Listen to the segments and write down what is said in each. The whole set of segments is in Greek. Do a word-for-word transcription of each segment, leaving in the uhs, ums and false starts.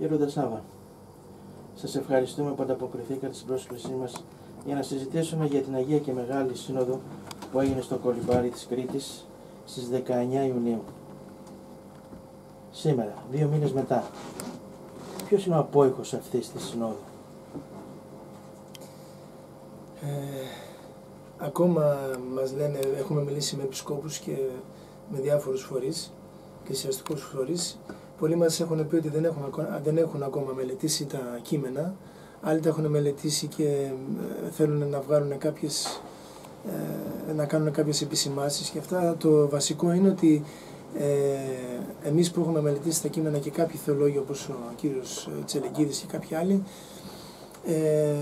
Γέροντα Σάβα, σας ευχαριστούμε που ανταποκριθήκατε στην πρόσκλησή μας για να συζητήσουμε για την Αγία και Μεγάλη Σύνοδο που έγινε στο Κολυμπάρι της Κρήτης στις δεκαεννιά Ιουνίου. Σήμερα, δύο μήνες μετά, ποιος είναι ο απόϊχος αυτής της Συνόδου? Ε, ακόμα μας λένε, έχουμε μιλήσει με επισκόπους και με διάφορους φορείς, εκκλησιαστικούς φορείς. Πολλοί μας έχουν πει ότι δεν έχουν, δεν έχουν ακόμα μελετήσει τα κείμενα, άλλοι τα έχουν μελετήσει και θέλουν να βγάλουν κάποιες, να κάνουν κάποιες επισημάσεις και αυτά. Το βασικό είναι ότι ε, εμείς που έχουμε μελετήσει τα κείμενα και κάποιοι θεολόγοι όπως ο κύριος Τσελεγκίδης και κάποιοι άλλοι, ε,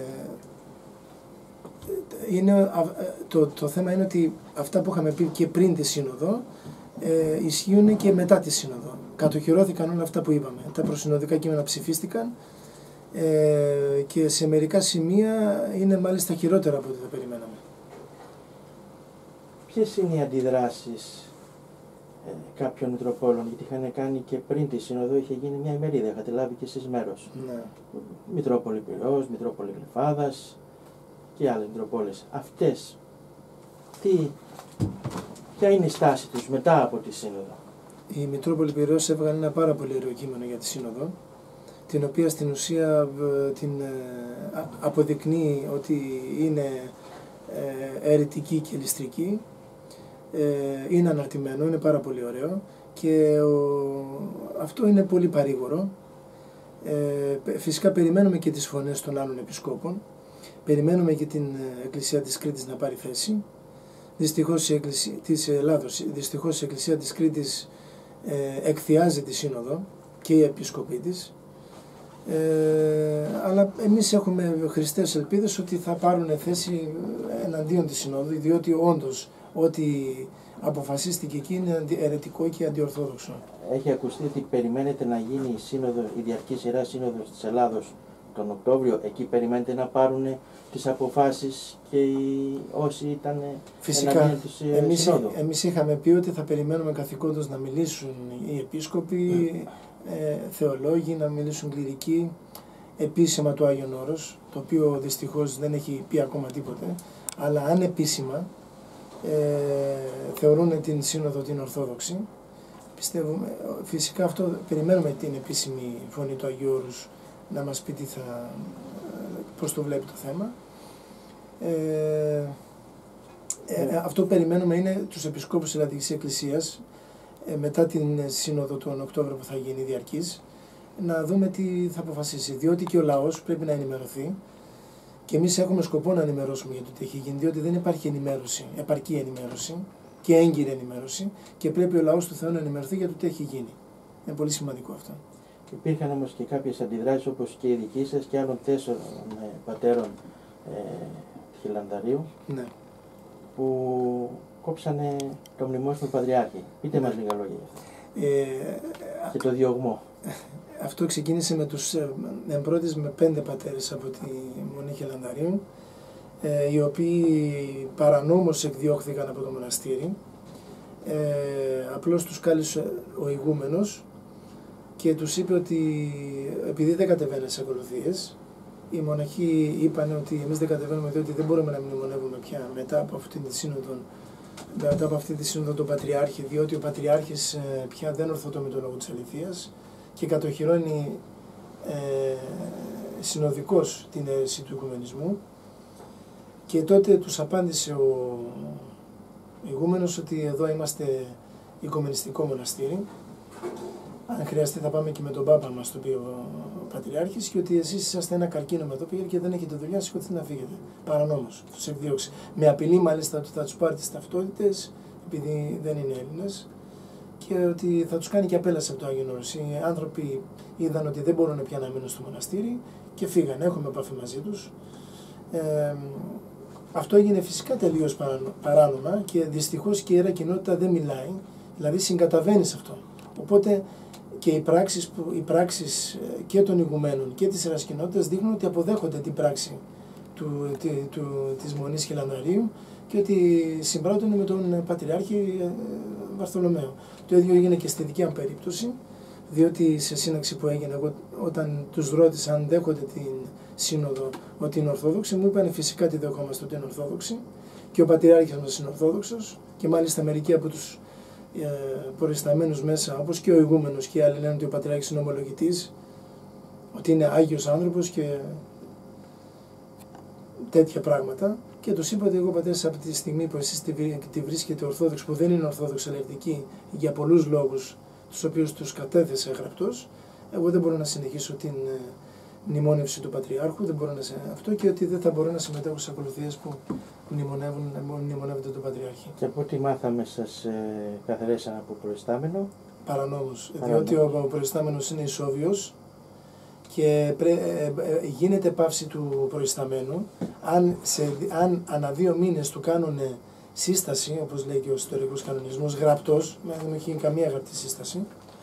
είναι, το, το θέμα είναι ότι αυτά που είχαμε πει και πριν τη Σύνοδο ε, ισχύουν και μετά τη Σύνοδο. Κατοχυρώθηκαν όλα αυτά που είπαμε. Τα προσυνοδικά κείμενα ψηφίστηκαν ε, και σε μερικά σημεία είναι μάλιστα χειρότερα από ό,τι θα περιμέναμε. Ποιες είναι οι αντιδράσεις ε, κάποιων Μητροπόλων, γιατί είχαν κάνει και πριν τη Σύνοδο, είχε γίνει μια ημερίδα, είχατε λάβει και εσείς μέρος. Ναι. Μητρόπολη Πειραιώς, Μητρόπολη Γλυφάδας και άλλες Μητροπόλες. Αυτές, τι, ποια είναι η στάση τους μετά από τη Σύνοδο? Η Μητρόπολη Πειραιώς έβγαλε ένα πάρα πολύ ωραίο κείμενο για τη Σύνοδο, την οποία στην ουσία την αποδεικνύει ότι είναι αιρετική και ληστρική, είναι αναρτημένο, είναι πάρα πολύ ωραίο και ο, αυτό είναι πολύ παρήγορο. Ε, φυσικά περιμένουμε και τις φωνές των άλλων επισκόπων, περιμένουμε και την Εκκλησία της Κρήτης να πάρει θέση. Δυστυχώς η Εκκλησία της Ελλάδος, δυστυχώς η Εκκλησία της Κρήτης ε, εκθιάζει τη Σύνοδο και οι επίσκοποι της, ε, αλλά εμείς έχουμε χρηστές ελπίδες ότι θα πάρουν θέση εναντίον της Συνόδου, διότι όντως ό,τι αποφασίστηκε εκεί είναι αιρετικό και αντιορθόδοξο. Έχει ακουστεί ότι περιμένετε να γίνει η σύνοδο, η διαρκή σειρά σύνοδος της Ελλάδος τον Οκτώβριο. Εκεί περιμένετε να πάρουν τις αποφάσεις και οι, όσοι ήταν φυσικά της εμείς, Συνόδου. εμείς είχαμε πει ότι θα περιμένουμε καθηκόντως να μιλήσουν οι επίσκοποι, mm. ε, θεολόγοι, να μιλήσουν κληρικοί, επίσημα του Άγιον Όρος, το οποίο δυστυχώς δεν έχει πει ακόμα τίποτε, αλλά αν επίσημα ε, θεωρούν την Σύνοδο την Ορθόδοξη, πιστεύουμε, φυσικά αυτό περιμένουμε την επίσημη φωνή του Αγίου Όρους να μας πει τι θα, πώς το βλέπει το θέμα. Ε, ε, αυτό που περιμένουμε είναι τους επισκόπους της Ελλαδικής Εκκλησίας ε, μετά την Σύνοδο του Οκτώβριο που θα γίνει διαρκής, να δούμε τι θα αποφασίσει, διότι και ο λαός πρέπει να ενημερωθεί και εμείς έχουμε σκοπό να ενημερώσουμε για το τι έχει γίνει, διότι δεν υπάρχει ενημέρωση, επαρκή ενημέρωση και έγκυρη ενημέρωση και πρέπει ο λαός του Θεού να ενημερωθεί για το τι έχει γίνει. Είναι πολύ σημαντικό αυτό. Υπήρχαν όμως και κάποιες αντιδράσεις όπως και η δική σας και άλλων τέσσερων ε, πατέρων ε, Χιλανδαρίου, ναι, που κόψανε το μνημόσυνο του Πατριάρχη. Πείτε ναι. μας λίγα λόγια για αυτό. Ε, και το διωγμό. Αυτό ξεκίνησε με τους εμπρότες με πέντε πατέρες από τη Μονή Χιλανδαρίου, ε, οι οποίοι παρανόμως εκδιώχθηκαν από το μοναστήρι. Ε, απλώς τους κάλεσε ο ηγούμενος και τους είπε ότι επειδή δεν κατεβαίνουν σε ακολουθίες, οι μοναχοί είπαν ότι εμείς δεν κατεβαίνουμε διότι δεν μπορούμε να μνημονεύουμε πια μετά από αυτή τη σύνοδο, μετά από αυτή τη σύνοδο τον Πατριάρχη, διότι ο Πατριάρχης πια δεν ορθωτομεί τον λόγο της αληθείας και κατοχυρώνει ε, συνοδικώς την αίρεση του οικουμενισμού. Και τότε τους απάντησε ο ηγούμενος ότι εδώ είμαστε οικουμενιστικό μοναστήρι, αν χρειαστεί θα πάμε και με τον Πάπα μας, το οποίο ο Πατριάρχης, και ότι εσείς είσαστε ένα καρκίνο με το πήγε και δεν έχετε δουλειά, σηκωθείτε να φύγετε. Παρανόμως, τους εκδιώξει. Με απειλή μάλιστα ότι θα τους πάρει τις ταυτότητες, επειδή δεν είναι Έλληνες, και ότι θα τους κάνει και απέλαση από το Άγιον Όρος. Οι άνθρωποι είδαν ότι δεν μπορούν πια να μείνουν στο μοναστήρι και φύγανε. Έχουμε επαφή μαζί τους. Ε, αυτό έγινε φυσικά τελείως παράνομα και δυστυχώς και η Ιερά Κοινότητα δεν μιλάει, δηλαδή συγκαταβαίνει σε αυτό. Οπότε και οι πράξεις, που, οι πράξεις και των ηγουμένων και της Ιεράς Κοινότητας δείχνουν ότι αποδέχονται την πράξη του, τη, του, της Μονής Χιλανδαρίου και ότι συμπράττουν με τον Πατριάρχη Βαρθολομαίο. Το ίδιο έγινε και στη δικιά μου περίπτωση. διότι σε σύναξη που έγινε, εγώ, όταν τους ρώτησα αν δέχονται την σύνοδο ότι είναι Ορθόδοξη, μου είπαν φυσικά τη δεχόμαστε ότι είναι Ορθόδοξη και ο Πατριάρχης μας είναι Ορθόδοξος και μάλιστα μερικοί από τους ε, προϊσταμένους μέσα, όπως και ο ηγούμενος και οι άλλοι, λένε ότι ο Πατριάρχης είναι ομολογητής, ότι είναι Άγιος άνθρωπος και τέτοια πράγματα. Και τους είπα ότι εγώ, πατέρες, από τη στιγμή που εσείς τη βρίσκετε Ορθόδοξη, που δεν είναι Ορθόδοξη αλλά αιρετική για πολλούς λόγους, τους οποίους τους κατέθεσε γραπτός, εγώ δεν μπορώ να συνεχίσω την μνημόνευση του Πατριάρχου, δεν μπορώ να σε... αυτό, και ότι δεν θα μπορώ να συμμετέχω στις ακολουθίες που μνημονεύουν, μνημονεύονται τον Πατριάρχη. Και από ό,τι μάθαμε, σας ε, καθαρέσαν από προϊστάμενο. Παρανόμως, διότι ο, ο προϊστάμενος είναι ισόβιος και πρέ, ε, ε, γίνεται πάυση του προϊσταμένου αν, σε, αν ανά δύο μήνες του κάνουν σύσταση, όπως λέει και ο ιστορικός κανονισμός, γραπτός, δεν έχει καμία γραπτή σύσταση,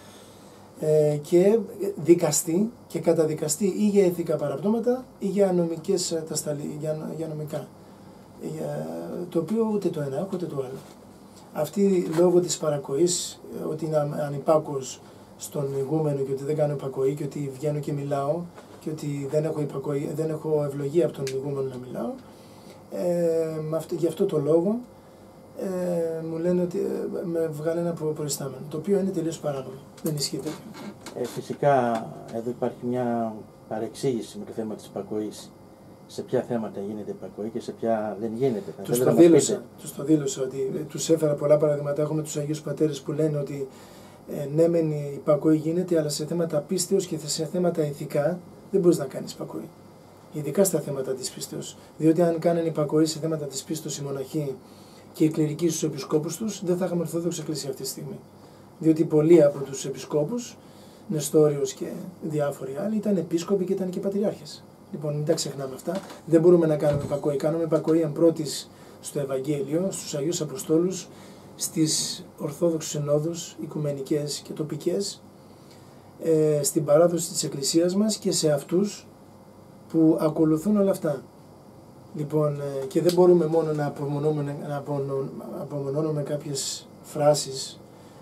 ε, και δικαστεί και καταδικαστεί ή για ηθικά παραπτώματα ή για, νομικές, τα σταλί, για, για νομικά. Για, το οποίο ούτε το ένα ούτε το άλλο. Αυτή λόγω της παρακοής, ότι είναι ανυπάκουος στον ηγούμενο και ότι δεν κάνω υπακοή και ότι βγαίνω και μιλάω και ότι δεν έχω, υπακοή, δεν έχω ευλογία από τον ηγούμενο να μιλάω, ε, αυτό, γι' αυτό το λόγο ε, μου λένε ότι ε, με βγάλει ένα προϊστάμενο, το οποίο είναι τελείως παράνομο. Δεν ισχύει τέτοιο. Ε, φυσικά εδώ υπάρχει μια παρεξήγηση με το θέμα της υπακοής. Σε ποια θέματα γίνεται υπακοή και σε ποια δεν γίνεται. Τους το, δήλωσα, τους το δήλωσα ότι τους έφερα πολλά παραδείγματα. Έχουμε τους Αγίους Πατέρες που λένε ότι ε, ναι μεν η υπακοή γίνεται, αλλά σε θέματα πίστεως και σε θέματα ηθικά δεν μπορείς να κάνεις υπακοή. Ειδικά στα θέματα της πίστεως. Διότι αν κάνουν υπακοή σε θέματα της πίστεως οι μοναχοί και οι κληρικοί στους επισκόπους τους, δεν θα είχαμε Ορθόδοξη Εκκλησία αυτή τη στιγμή. Διότι πολλοί από τους επισκόπους, Νεστόριος και διάφοροι άλλοι, ήταν επίσκοποι και ήταν και πατριάρχες. Λοιπόν, μην τα ξεχνάμε αυτά. Δεν μπορούμε να κάνουμε υπακοή. Κάνουμε υπακοή εν πρώτης στο Ευαγγέλιο, στους Αγίους Αποστόλους, στις Ορθόδοξους Συνόδους, οικουμενικές και τοπικές, ε, στην παράδοση της Εκκλησίας μας και σε αυτούς που ακολουθούν όλα αυτά. Λοιπόν, ε, και δεν μπορούμε μόνο να απομονώνουμε, να απομονώνουμε κάποιες φράσεις,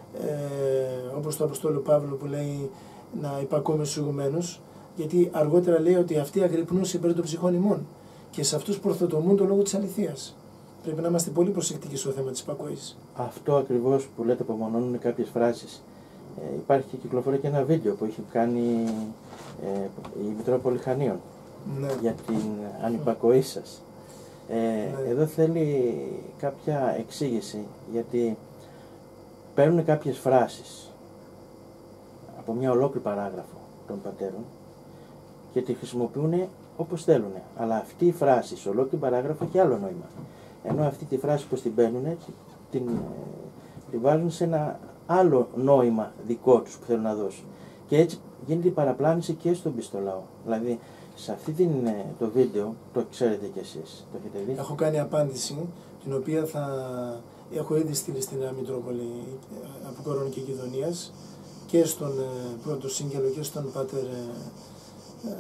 ε, όπως το Αποστόλου Παύλου που λέει να υπακούμε στους ηγουμένους, γιατί αργότερα λέει ότι αυτοί αγρυπνούν υπέρ των ψυχών ημών και σε αυτούς προρθοτομούν το λόγο της αληθείας. Πρέπει να είμαστε πολύ προσεκτικοί στο θέμα της υπακοής. Αυτό ακριβώς που λέτε, απομονώνουν κάποιες φράσεις. Ε, υπάρχει και κυκλοφορεί και ένα βίντεο που έχει κάνει ε, η Μητρόπολη Χανίων, ναι, για την ανυπακοή σας. Ε, ναι. Εδώ θέλει κάποια εξήγηση, γιατί παίρνουν κάποιες φράσεις από μια ολόκληρη παράγραφο των πατέρων και τη χρησιμοποιούν όπως θέλουν. Αλλά αυτή η φράση σε ολόκληρη παράγραφο έχει άλλο νόημα. Ενώ αυτή τη φράση που την παίρνουν, την, την βάζουν σε ένα άλλο νόημα δικό τους που θέλουν να δώσουν. Και έτσι γίνεται η παραπλάνηση και στον πιστολαό. Δηλαδή, σε αυτή την, το βίντεο, το ξέρετε κι εσείς, το έχετε δει. Έχω κάνει απάντηση, την οποία θα έχω ήδη στείλει στην Νέα Μητρόπολη από Κορώνη και Γειτονίας και στον ε, πρώτο σύγγελο και στον Πάτερ ε, ε,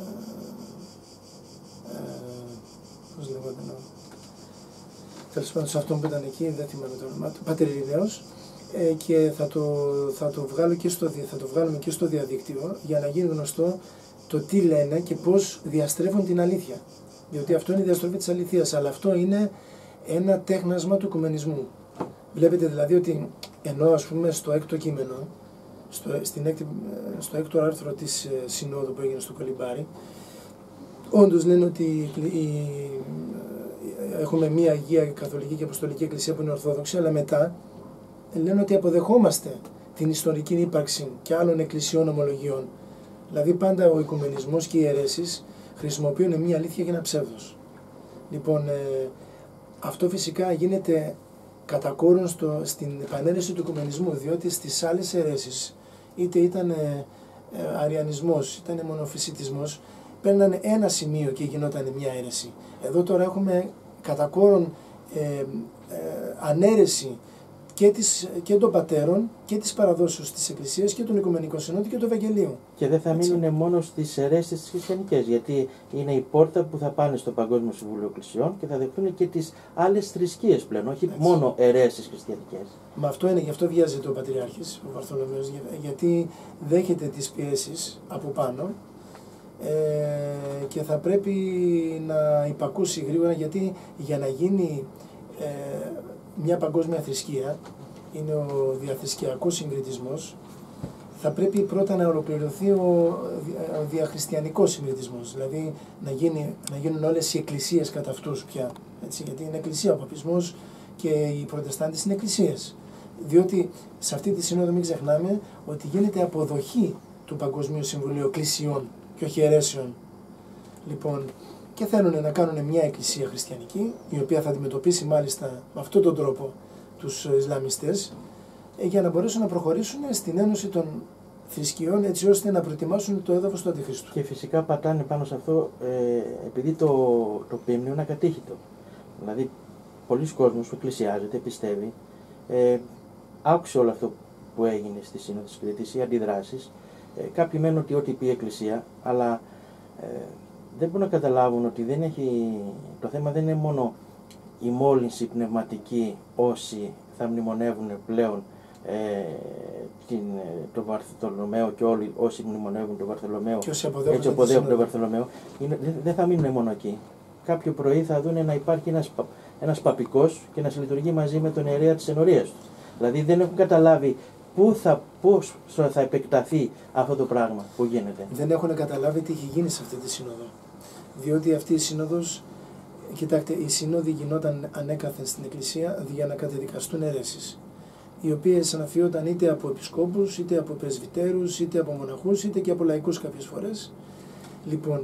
ε, πώς λέγονταν, τέλος πάντων σε αυτόν που ήταν εκεί, δεν θυμάμαι το όνομά του, Πάτερ Ειρηναίος, ε, και θα το, θα, το βγάλω και στο, θα το βγάλουμε και στο διαδίκτυο για να γίνει γνωστό το τι λένε και πώς διαστρέφουν την αλήθεια. Διότι αυτό είναι η διαστροφή της αληθείας, αλλά αυτό είναι ένα τέχνασμα του οικουμενισμού. Βλέπετε δηλαδή ότι ενώ ας πούμε στο έκτο κείμενο, στο, στην έκτη, στο έκτο άρθρο της ε, Συνόδου που έγινε στο Κολυμπάρι, όντως λένε ότι η, η, έχουμε μία Αγία Καθολική και Αποστολική Εκκλησία που είναι Ορθόδοξη, αλλά μετά λένε ότι αποδεχόμαστε την ιστορική ύπαρξη και άλλων εκκλησιών ομολογιών. Δηλαδή πάντα ο οικουμενισμός και οι αιρέσεις χρησιμοποιούν μία αλήθεια και ένα ψεύδος. Λοιπόν, ε, αυτό φυσικά γίνεται κατά κόρον στο, στην επανέρεση του οικουμενισμού, διότι στις άλλες αιρέσεις, είτε ήταν ε, ε, αριανισμός, είτε μονοφυσιτισμός, παίρνανε ένα σημείο και γινόταν μια αίρεση. Εδώ τώρα έχουμε κατά κόρον ε, ε, ανέρεση και, της, και των πατέρων και της παραδόσεως της Εκκλησίας και των Οικουμενικών Συνόδων και του Ευαγγελίου. Και δεν θα μείνουν μόνο στις αιρέσεις τις χριστιανικές, γιατί είναι η πόρτα που θα πάνε στο Παγκόσμιο Συμβούλιο Εκκλησιών και θα δεχτούν και τις άλλες θρησκείες πλέον, όχι Έτσι. μόνο αιρέσεις χριστιανικές. Μα αυτό είναι, γι' αυτό βιάζεται ο Πατριάρχης, ο Βαρθολομαίος, γιατί δέχεται τις πιέσεις από πάνω ε, και θα πρέπει να υπακούσει γρήγορα, γιατί για να γίνει ε, μια παγκόσμια θρησκεία, είναι ο διαθρησκειακός συγκριτισμός, θα πρέπει πρώτα να ολοκληρωθεί ο, ο διαχριστιανικός συγκριτισμός, δηλαδή να, γίνει, να γίνουν όλες οι εκκλησίες κατά αυτούς πια, έτσι, γιατί είναι εκκλησία ο παπισμός και οι προτεστάντες είναι εκκλησίες. Διότι σε αυτή τη σύνοδο μην ξεχνάμε ότι γίνεται αποδοχή του Παγκοσμίου Συμβουλίου Εκκλησιών και όχι αιρέσεων. Λοιπόν, και θέλουν να κάνουν μια εκκλησία χριστιανική, η οποία θα αντιμετωπίσει μάλιστα με αυτόν τον τρόπο τους Ισλαμιστές, για να μπορέσουν να προχωρήσουν στην ένωση των θρησκειών, έτσι ώστε να προετοιμάσουν το έδαφος του Αντιχρίστου. Και φυσικά πατάνε πάνω σε αυτό, ε, επειδή το, το πίμνιο είναι ακατήχητο. Δηλαδή, πολλοί κόσμος που εκκλησιάζεται, πιστεύει, ε, άκουσε όλο αυτό που έγινε στη Σύνοδο της Κρήτης, οι αντιδράσεις. Ε, κάποιοι μένουν ότι ό,τι πει η Εκκλησία, αλλά ε, δεν μπορούν να καταλάβουν ότι δεν έχει, το θέμα δεν είναι μόνο η μόλυνση πνευματική όσοι θα μνημονεύουν πλέον ε, την, τον Βαρθολομαίο και όλοι όσοι μνημονεύουν τον Βαρθολομαίο, έτσι αποδέχουν τον Βαρθολομαίο, δεν, δεν θα μείνουν μόνο εκεί. Κάποιο πρωί θα δουν να υπάρχει ένας, ένας παπικός και να συλλειτουργεί μαζί με τον ιερέα της ενορίας του. Δηλαδή δεν έχουν καταλάβει πού θα, πώς θα επεκταθεί αυτό το πράγμα που γίνεται. Δεν έχουν καταλάβει τι έχει γίνει σε αυτή τη σύνοδο. Διότι αυτή η σύνοδος, κοιτάξτε, η σύνοδη γινόταν ανέκαθεν στην Εκκλησία για να καταδικαστούν αιρέσεις, οι οποίες αναφιόταν είτε από επισκόπους, είτε από πρεσβυτέρους, είτε από μοναχούς, είτε και από λαϊκούς κάποιες φορές. Λοιπόν,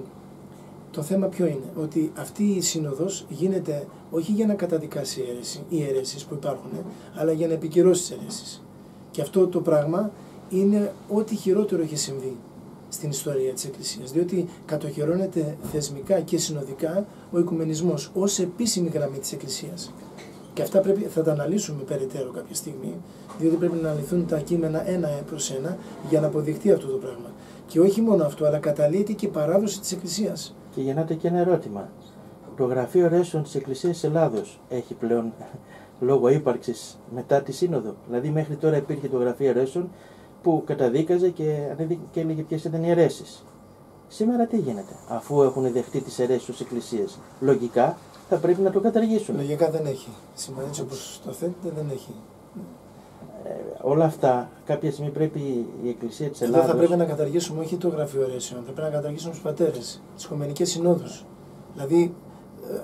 το θέμα ποιο είναι, ότι αυτή η σύνοδος γίνεται όχι για να καταδικάσει οι αιρέσεις που υπάρχουν, αλλά για να επικυρώσει τις αιρέσεις. Και αυτό το πράγμα είναι ό,τι χειρότερο έχει συμβεί στην ιστορία της Εκκλησίας, διότι κατοχυρώνεται θεσμικά και συνοδικά ο οικουμενισμός ως επίσημη γραμμή της Εκκλησίας. Και αυτά πρέπει, θα τα αναλύσουμε περαιτέρω κάποια στιγμή, διότι πρέπει να αναλυθούν τα κείμενα ένα προς ένα για να αποδειχτεί αυτό το πράγμα. Και όχι μόνο αυτό, αλλά καταλύεται και η παράδοση της Εκκλησίας. Και γεννάται και ένα ερώτημα. Το Γραφείο Αιρέσεων της Εκκλησίας της Ελλάδος έχει πλέον λόγο ύπαρξης μετά τη Σύνοδο? Δηλαδή μέχρι τώρα υπήρχε το Γραφείο Αιρέσεων που καταδίκαζε και, και έλεγε ποιες ήταν οι αιρέσεις. Σήμερα τι γίνεται, αφού έχουν δεχτεί τις αιρέσεις ως εκκλησίες? Λογικά θα πρέπει να το καταργήσουν. Λογικά δεν έχει. Σήμερα έτσι όπως το θέλετε δεν έχει. Ε, όλα αυτά κάποια στιγμή πρέπει η Εκκλησία της Ελλάδος... Εδώ θα πρέπει να καταργήσουμε όχι το Γραφείο Αιρέσεων, θα πρέπει να καταργήσουμε τους πατέρες, τις Οικουμενικές Συνόδους. Δηλαδή ε,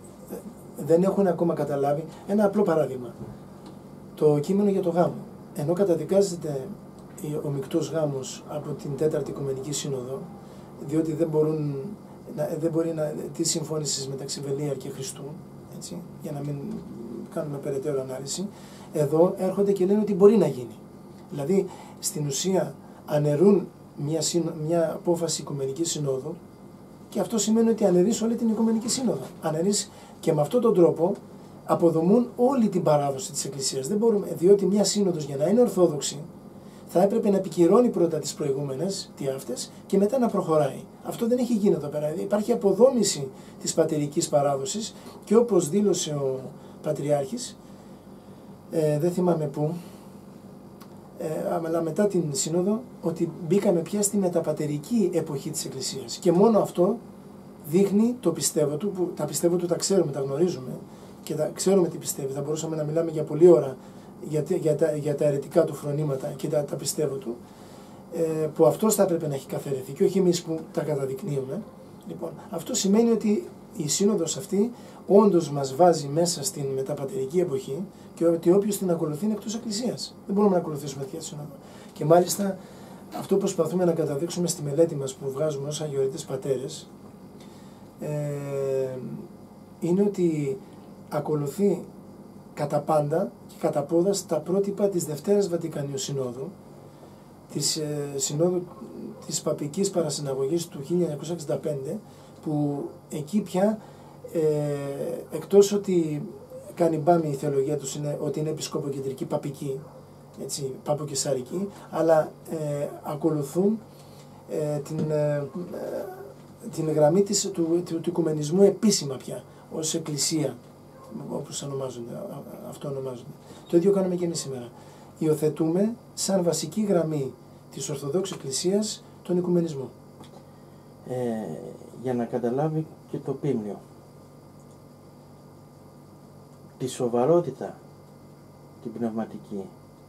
δεν έχουν ακόμα καταλάβει. Ένα απλό παράδειγμα. Το κείμενο για το γάμο. Ενώ καταδικάζεται ο μεικτός γάμος από την Τέταρτη Οικουμενική Σύνοδο, διότι δεν, μπορούν, δεν μπορεί να... τη συμφώνηση μεταξύ Βελίαρ και Χριστού, έτσι, για να μην κάνουμε περαιτέρω ανάλυση, εδώ έρχονται και λένε ότι μπορεί να γίνει. Δηλαδή, στην ουσία αναιρούν μια, μια απόφαση Οικουμενικής Συνόδου και αυτό σημαίνει ότι αναιρείς όλη την Οικουμενική Σύνοδο. Αναιρείς και με αυτόν τον τρόπο αποδομούν όλη την παράδοση της Εκκλησίας. Δεν μπορούμε, διότι μια σύνοδος για να είναι ορθόδοξη θα έπρεπε να επικυρώνει πρώτα τις προηγούμενες, τι αυτές, και μετά να προχωράει. Αυτό δεν έχει γίνει εδώ πέρα. Υπάρχει αποδόμηση της πατερικής παράδοσης και όπως δήλωσε ο Πατριάρχης, ε, δεν θυμάμαι πού, ε, αλλά μετά την Σύνοδο, ότι μπήκαμε πια στη μεταπατερική εποχή της Εκκλησίας. Και μόνο αυτό δείχνει το πιστεύω του, που τα πιστεύω του τα ξέρουμε, τα γνωρίζουμε και τα ξέρουμε τι πιστεύει. Θα μπορούσαμε να μιλάμε για πολλή ώρα για, για, τα, για τα αιρετικά του φρονήματα και τα, τα πιστεύω του, ε, που αυτός θα έπρεπε να έχει καθαρεθεί και όχι εμείς που τα καταδεικνύουμε. Λοιπόν, αυτό σημαίνει ότι η σύνοδος αυτή όντως μας βάζει μέσα στην μεταπατερική εποχή και ότι όποιος την ακολουθεί είναι εκτός Εκκλησίας. Δεν μπορούμε να ακολουθήσουμε τέτοια σύνοδο. Και μάλιστα αυτό που προσπαθούμε να καταδείξουμε στη μελέτη μας που βγάζουμε ως αγιορείτες πατέρες, ε, είναι ότι ακολουθεί κατά πάντα και κατά πόδας τα πρότυπα της Δευτέρας Βατικανίου Συνόδου, της ε, Συνόδου της Παπικής Παρασυναγωγής του χίλια εννιακόσια εξήντα πέντε, που εκεί πια ε, εκτός ότι κάνει μπάμι η θεολογία τους είναι ότι είναι επισκοποκεντρική, παπική, έτσι, παποκεσαρική, αλλά ε, ακολουθούν ε, την, ε, την γραμμή της, του, του, του οικουμενισμού επίσημα πια, ως εκκλησία, όπως ονομάζονται, αυτό ονομάζονται. Το ίδιο κάνουμε και εμείς σήμερα. Υιοθετούμε σαν βασική γραμμή της Ορθοδόξης Εκκλησίας τον οικουμενισμό. Ε, για να καταλάβει και το πίμνιο τη σοβαρότητα την πνευματική,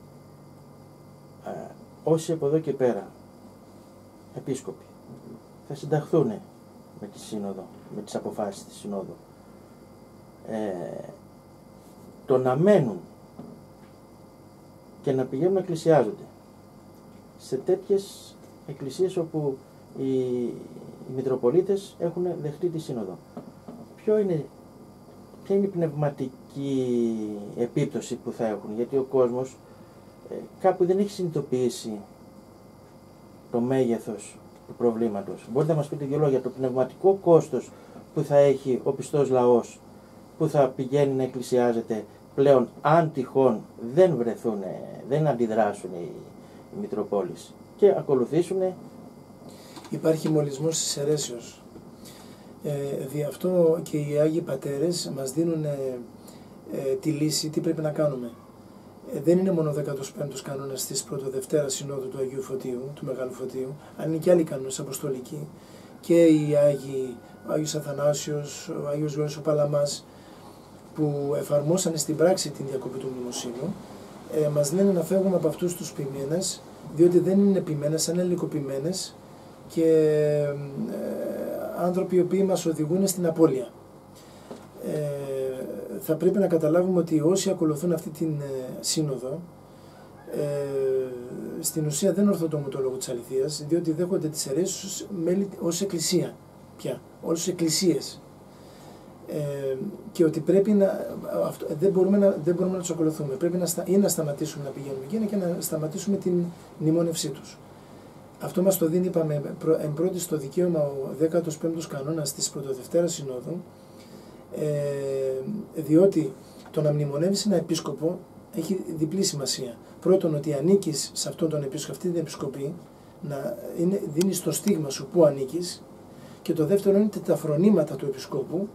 ε, όσοι από εδώ και πέρα επίσκοποι θα συνταχθούν με τη Σύνοδο, με τις αποφάσεις της Συνόδου, ε, το να μένουν και να πηγαίνουν να εκκλησιάζονται σε τέτοιες εκκλησίες όπου οι, οι Μητροπολίτες έχουν δεχτεί τη Σύνοδο. Ποιο είναι, ποια είναι η πνευματική επίπτωση που θα έχουν, γιατί ο κόσμος ε, κάπου δεν έχει συνειδητοποιήσει το μέγεθος του προβλήματος. Μπορείτε να μας πείτε δύο λόγια, το πνευματικό κόστος που θα έχει ο πιστός λαός που θα πηγαίνει να εκκλησιάζεται πλέον, αν τυχόν δεν βρεθούν, δεν αντιδράσουν οι, οι Μητροπόλεις και ακολουθήσουν. Υπάρχει μολυσμός της αιρέσεως. Ε, δι' αυτό και οι Άγιοι Πατέρες μας δίνουν ε, ε, τη λύση τι πρέπει να κάνουμε. Ε, δεν είναι μόνο ο δέκατος πέμπτος κανόνας της Πρωτοδευτέρας Συνόδου του Αγίου Φωτίου, του Μεγάλου Φωτίου, αν είναι και άλλοι κανόνες αποστολικοί, και οι Άγιοι, ο Άγιος Αθανάσιος, ο Άγιος Γεώργιος ο Παλαμάς, που εφαρμόσανε στην πράξη την διακοπή του μνημοσύνου, ε, μας λένε να φεύγουμε από αυτούς τους ποιμένες, διότι δεν είναι ποιμένες, αν είναι λυκοποιημένες και ε, άνθρωποι οι οποίοι μας οδηγούν στην απώλεια. Ε, θα πρέπει να καταλάβουμε ότι όσοι ακολουθούν αυτή την ε, σύνοδο, ε, στην ουσία δεν ορθοτομούν το λόγο της αληθείας, διότι δέχονται τις αιρέσεις ως εκκλησία πια, ως εκκλησίες. Ε, και ότι πρέπει να, αυτό, δεν, μπορούμε να, δεν μπορούμε να τους ακολουθούμε. Πρέπει να, στα, ή να σταματήσουμε να πηγαίνουμε εκεί και να σταματήσουμε την μνημόνευσή τους. Αυτό μας το δίνει, είπαμε, εν πρώτη στο δικαίωμα ο δέκατος πέμπτος κανόνας της Πρωτοδευτέρας Συνόδου, ε, διότι το να μνημονεύεις ένα επίσκοπο έχει διπλή σημασία. Πρώτον, ότι ανήκεις σε αυτόν τον επίσκοπο, αυτή την επισκοπή, να είναι, δίνεις το στίγμα σου που ανήκεις, και το δεύτερο είναι ότι τα φρονήματα του επισκόπου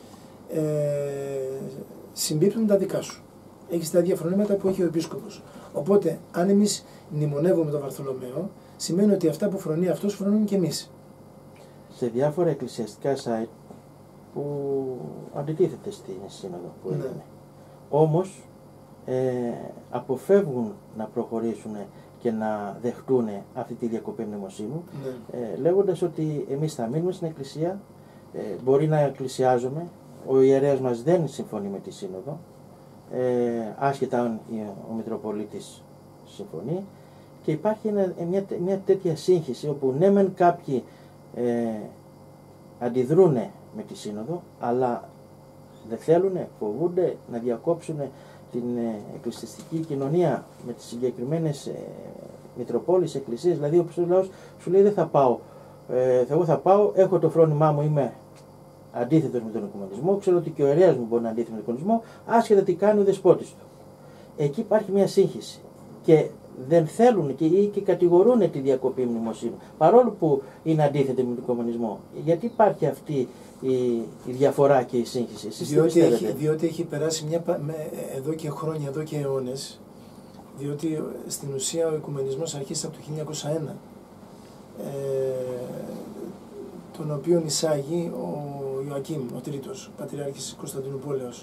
Ε, συμπίπτουν τα δικά σου. Έχεις τα ίδια φρονήματα που έχει ο επίσκοπος. Οπότε, αν εμείς μνημονεύουμε τον Βαρθολομαίο, σημαίνει ότι αυτά που φρονεί αυτός φρονούμε και εμείς. Σε διάφορα εκκλησιαστικά site που αντιτίθεται στην σύνοδο που έγινε. Ναι. Όμως, ε, αποφεύγουν να προχωρήσουν και να δεχτούν αυτή τη διακοπή μνημοσύνου, ναι. ε, λέγοντας ότι εμείς θα μείνουμε στην εκκλησία, ε, μπορεί να εκκλησιάζουμε, ο ιερέας μας δεν συμφωνεί με τη Σύνοδο, ε, άσχετα αν ο Μητροπολίτης συμφωνεί, και υπάρχει ένα, μια, μια τέτοια σύγχυση όπου ναι μεν κάποιοι ε, αντιδρούν με τη Σύνοδο, αλλά δεν θέλουν, φοβούνται να διακόψουν την ε, εκκλησιαστική κοινωνία με τις συγκεκριμένες ε, Μητροπόλεις, εκκλησίες. Δηλαδή ο πιστός λαός σου λέει δεν θα πάω, ε, εγώ θα πάω, έχω το φρόνημά μου, είμαι αντίθετος με τον οικουμενισμό, ξέρω ότι και ο ιερέας μου μπορεί να είναι αντίθετος με τον οικουμενισμό, άσχετα τι κάνει ο δεσπότης του. Εκεί υπάρχει μια σύγχυση και δεν θέλουν και, ή και κατηγορούν τη διακοπή μνημοσύνου, παρόλο που είναι αντίθετοι με τον οικουμενισμό. Γιατί υπάρχει αυτή η, η διαφορά και η σύγχυση? Εσείς διότι, έχει, διότι έχει περάσει μια, με, εδώ και χρόνια, εδώ και αιώνες, διότι στην ουσία ο οικουμενισμός αρχίζει από το χίλια εννιακόσια ένα, ε, τον οποίο εισάγει ο Ιωακήμ, ο τρίτος πατριάρχης Κωνσταντινούπολεως.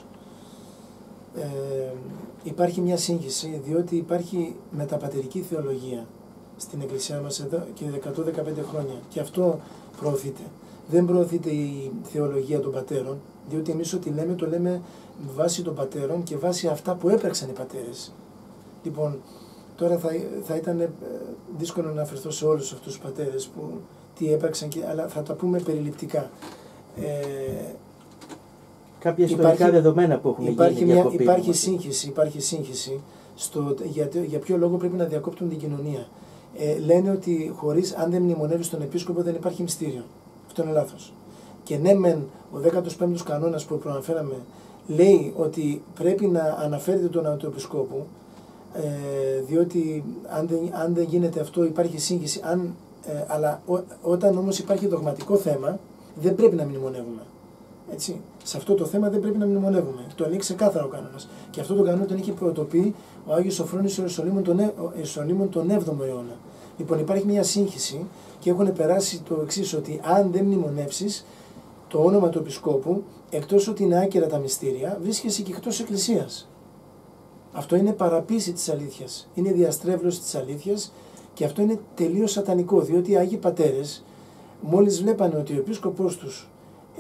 Ε, υπάρχει μια σύγχυση, διότι υπάρχει μεταπατερική θεολογία στην εκκλησία μας εδώ και εκατόν δεκαπέντε χρόνια, και αυτό προωθείται. Δεν προωθείται η θεολογία των πατέρων, διότι εμείς ό,τι λέμε το λέμε βάσει των πατέρων και βάσει αυτά που έπραξαν οι πατέρες. Λοιπόν, τώρα θα, θα ήταν δύσκολο να αναφερθώ σε όλους αυτούς τους πατέρες που τι έπραξαν, και, αλλά θα τα πούμε περιληπτικά. Ε, Κάποια ιστορικά υπάρχει, δεδομένα που έχουν υπάρχει γίνει μια, υπάρχει σύγχυση, υπάρχει σύγχυση στο για, για ποιο λόγο πρέπει να διακόπτουν την κοινωνία. Ε, λένε ότι χωρίς, αν δεν μνημονεύεις τον επίσκοπο δεν υπάρχει μυστήριο. Αυτό είναι λάθος. Και ναι μεν ο δέκατος πέμπτος κανόνας που προαναφέραμε λέει ότι πρέπει να αναφέρεται τον Ανατοεπισκόπου, ε, διότι αν δεν, αν δεν γίνεται αυτό υπάρχει σύγχυση, αν, ε, αλλά ό, όταν όμως υπάρχει δογματικό θέμα δεν πρέπει να μνημονεύουμε. Έτσι. Σε αυτό το θέμα δεν πρέπει να μνημονεύουμε. Το λέει ξεκάθαρο ο κανόνας. Και αυτό το κανόνα τον είχε πρωτοποιεί ο Άγιος Σωφρόνης Ιεροσολύμων τον, Ιεροσολύμων τον έβδομο αιώνα. Λοιπόν, υπάρχει μια σύγχυση και έχουν περάσει το εξής, ότι αν δεν μνημονεύσεις το όνομα του Επισκόπου, εκτός ότι είναι άκυρα τα μυστήρια, βρίσκεσαι και εκτός Εκκλησίας. Αυτό είναι παραποίηση της αλήθειας. Είναι διαστρέβλωση της αλήθειας και αυτό είναι τελείως σατανικό, διότι οι Άγιοι Πατέρες, μόλις βλέπανε ότι ο Επίσκοπός τους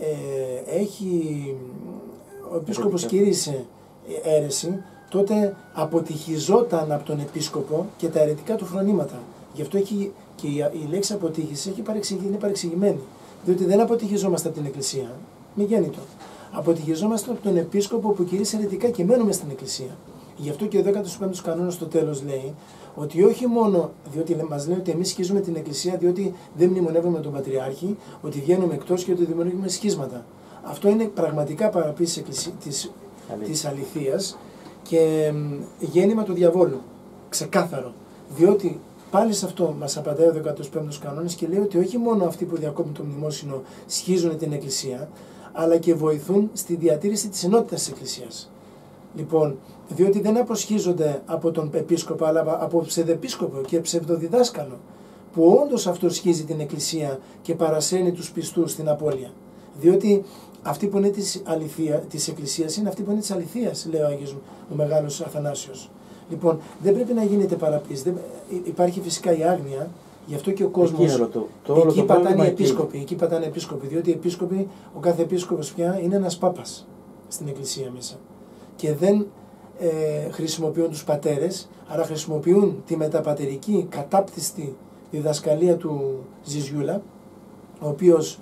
ε, έχει, ο Επίσκοπος κηρύσσε αίρεση, τότε αποτυχιζόταν από τον Επίσκοπο και τα αιρετικά του φρονήματα. Γι' αυτό έχει, και η, η λέξη αποτύχηση έχει παρεξηγη, είναι παρεξηγημένη. Διότι δεν αποτυχιζόμαστε από την Εκκλησία, μη γέννητο. Αποτυχιζόμαστε από τον Επίσκοπο που κηρύσσει αιρετικά και μένουμε στην Εκκλησία. Γι' αυτό και ο δέκατος πέμπτος κανόνας στο τέλος λέει ότι όχι μόνο, διότι μας λέει ότι εμείς σχίζουμε την Εκκλησία, διότι δεν μνημονεύουμε τον Πατριάρχη, ότι βγαίνουμε εκτός και ότι δημιουργούμε σχίσματα. Αυτό είναι πραγματικά παραποίηση της, της αληθείας και γέννημα του διαβόλου. Ξεκάθαρο. Διότι πάλι σε αυτό μας απαντάει ο δέκατος πέμπτος κανόνας και λέει ότι όχι μόνο αυτοί που διακόπτουν το μνημόσυνο σχίζουν την Εκκλησία, αλλά και βοηθούν στη διατήρηση της ενότητας της Εκκλησίας. Λοιπόν, διότι δεν αποσχίζονται από τον επίσκοπο, αλλά από ψευδεπίσκοπο και ψευδοδιδάσκαλο, που όντως αυτό σχίζει την Εκκλησία και παρασένει τους πιστούς στην απώλεια. Διότι αυτοί που είναι της, αληθεία, της Εκκλησίας είναι αυτοί που είναι της αληθείας, λέει ο Άγιος ο Μεγάλος Αθανάσιος. Λοιπόν, δεν πρέπει να γίνεται παραποίηση. Δεν, υπάρχει φυσικά η άγνοια, γι' αυτό και ο κόσμος. Το, το, εκεί το πατάνε οι επίσκοποι, εκεί πατάνε οι επίσκοποι, διότι οι επίσκοποι, ο κάθε επίσκοπος πια είναι ένας πάπας στην Εκκλησία μέσα. Και δεν ε, χρησιμοποιούν τους πατέρες, αλλά χρησιμοποιούν τη μεταπατερική κατάπτυστη διδασκαλία του Ζιζιούλα, ο οποίος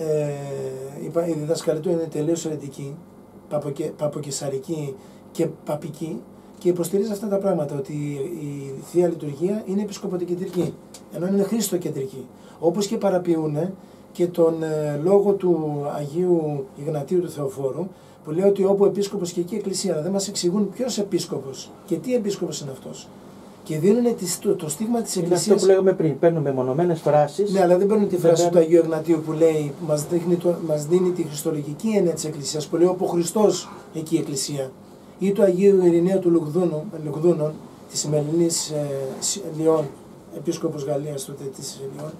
ε, η διδασκαλία του είναι τελείως αιρετική, παποκε, παποκεσαρική και παπική, και υποστηρίζει αυτά τα πράγματα, ότι η Θεία Λειτουργία είναι επισκοποκεντρική, ενώ είναι χριστοκεντρική. Όπως και παραποιούν και τον ε, λόγο του Αγίου Ιγνατίου του Θεοφόρου, που λέει ότι όπου επίσκοπος και εκεί εκκλησία, αλλά δεν μας εξηγούν ποιος επίσκοπος και τι επίσκοπος είναι αυτός. Και δίνουν το, το στίγμα της Εκκλησίας. Είναι αυτό που λέγαμε πριν, παίρνουμε μονομένες φράσεις. Ναι, αλλά δεν παίρνουν τη φράση δεν... του Αγίου Ιγνατίου που λέει, μας, δείχνει το, μας δίνει τη χριστολογική έννοια της Εκκλησίας, που λέει όπου ο Χριστός εκεί η Εκκλησία. Ή του Αγίου Ειρηναίου του Λουκδούνου, Λουκδούνων, της σημερινής ε, Λιών, επίσκοπος Γαλλίας τότε της Λιών,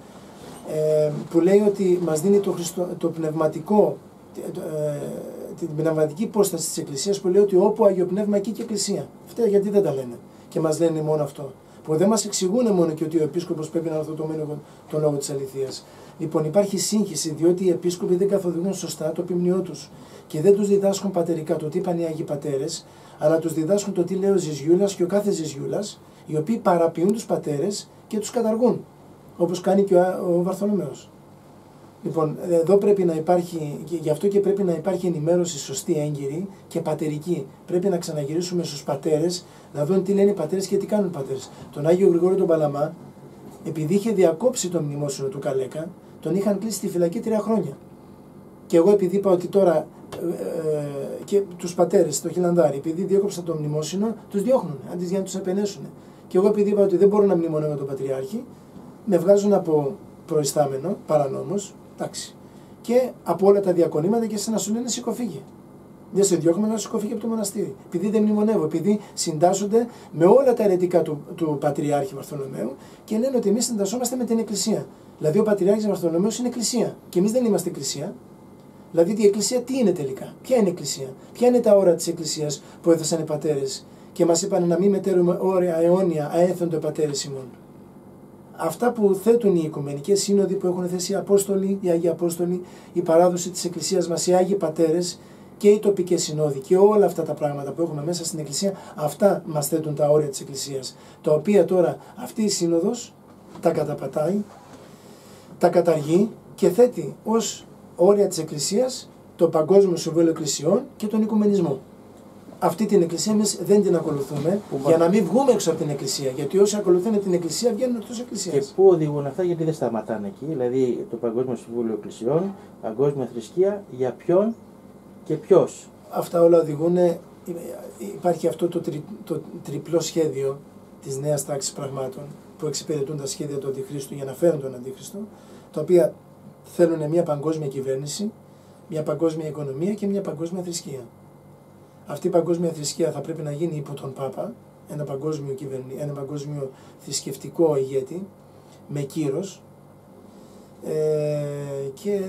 ε, που λέει ότι μας δίνει το, χριστο, το πνευματικό, ε, την πνευματική υπόσταση της Εκκλησίας, που λέει ότι όπου Άγιο Πνεύμα εκεί και Εκκλησία. Αυτά γιατί δεν τα λένε και μας λένε μόνο αυτό. Που δεν μας εξηγούν μόνο και ότι ο επίσκοπος πρέπει να ορθοτομεί τον λόγο της αληθείας. Λοιπόν, υπάρχει σύγχυση, διότι οι επίσκοποι δεν καθοδηγούν σωστά το ποιμνιό τους και δεν τους διδάσκουν πατερικά το τι είπαν οι Άγιοι Πατέρες, αλλά τους διδάσκουν το τι λέει ο Ζιζιούλας και ο κάθε Ζιζιούλας, οι οποίοι παραποιούν τους πατέρες και τους καταργούν, όπως κάνει και ο, ο Βαρθολομαίος. Λοιπόν, εδώ πρέπει να υπάρχει, και γι' αυτό και πρέπει να υπάρχει ενημέρωση σωστή, έγκυρη και πατερική. Πρέπει να ξαναγυρίσουμε στους πατέρες, να δουν τι λένε οι πατέρες και τι κάνουν οι πατέρες. Τον Άγιο Γρηγόριο τον Παλαμά, επειδή είχε διακόψει το μνημόσυνο του Καλέκα, τον είχαν κλείσει στη φυλακή τρία χρόνια. Και εγώ επειδή είπα ότι τώρα ε, και τους πατέρες στο Χιλανδάρι, επειδή διέκοψαν το μνημόσυνο, τους διώχνουν, αντί για να τους επενέσουν. Και εγώ επειδή είπα ότι δεν μπορώ να μνημονεύω τον Πατριάρχη, με βγάζουν από προϊστάμενο, παρανόμος, εντάξει. Και από όλα τα διακονήματα και σε να σου λένε σηκωφίγε. Δεν σε διώχνουμε να σηκωφίγε από το μοναστήρι. Επειδή δεν μνημονεύω, επειδή συντάσσονται με όλα τα αιρετικά του, του Πατριάρχη Βαρθολομαίου και λένε ότι εμείς συντασσόμαστε με την Εκκλησία. Δηλαδή ο Πατριάρχης Βαρθολομαίος είναι Εκκλησία και εμείς δεν είμαστε Εκκλησία. Δηλαδή η Εκκλησία τι είναι τελικά, ποια είναι η Εκκλησία, ποια είναι τα όρια της Εκκλησίας που έθεσαν οι πατέρες και μας είπαν να μην μετέρουμε όρια αιώνια αέθοντο πατέρες ημών. Αυτά που θέτουν οι Οικουμενικές Σύνοδοι που έχουν θέσει οι Απόστολοι, οι Άγιοι Απόστολοι, η παράδοση της Εκκλησίας μας, οι Άγιοι Πατέρες και οι τοπικές συνόδοι και όλα αυτά τα πράγματα που έχουμε μέσα στην Εκκλησία, αυτά μας θέτουν τα όρια της Εκκλησίας. Τα οποία τώρα αυτή η Σύνοδος τα καταπατάει, τα καταργεί και θέτει ως όρια της Εκκλησίας το Παγκόσμιο Συμβούλιο Εκκλησιών και τον Οικουμενισμό. Αυτή την Εκκλησία εμείς δεν την ακολουθούμε που για να μην βγούμε έξω από την Εκκλησία. Γιατί όσοι ακολουθούν την Εκκλησία βγαίνουν εκτός Εκκλησίας. Και πού οδηγούν αυτά, γιατί δεν σταματάνε εκεί. Δηλαδή το Παγκόσμιο Συμβούλιο Εκκλησιών, Παγκόσμια Θρησκεία, για ποιον και ποιος. αυτά όλα οδηγούν, υπάρχει αυτό το, τρι, το τριπλό σχέδιο της νέας τάξης πραγμάτων που εξυπηρετούν τα σχέδια του Αντιχρίστου για να φέρουν τον Αντίχριστο, τα οποία θέλουν μια παγκόσμια κυβέρνηση, μια παγκόσμια οικονομία και μια παγκόσμια θρησκεία. Αυτή η παγκόσμια θρησκεία θα πρέπει να γίνει υπό τον Πάπα, ένα παγκόσμιο, κυβερνή, ένα παγκόσμιο θρησκευτικό ηγέτη, με κύρος, ε, και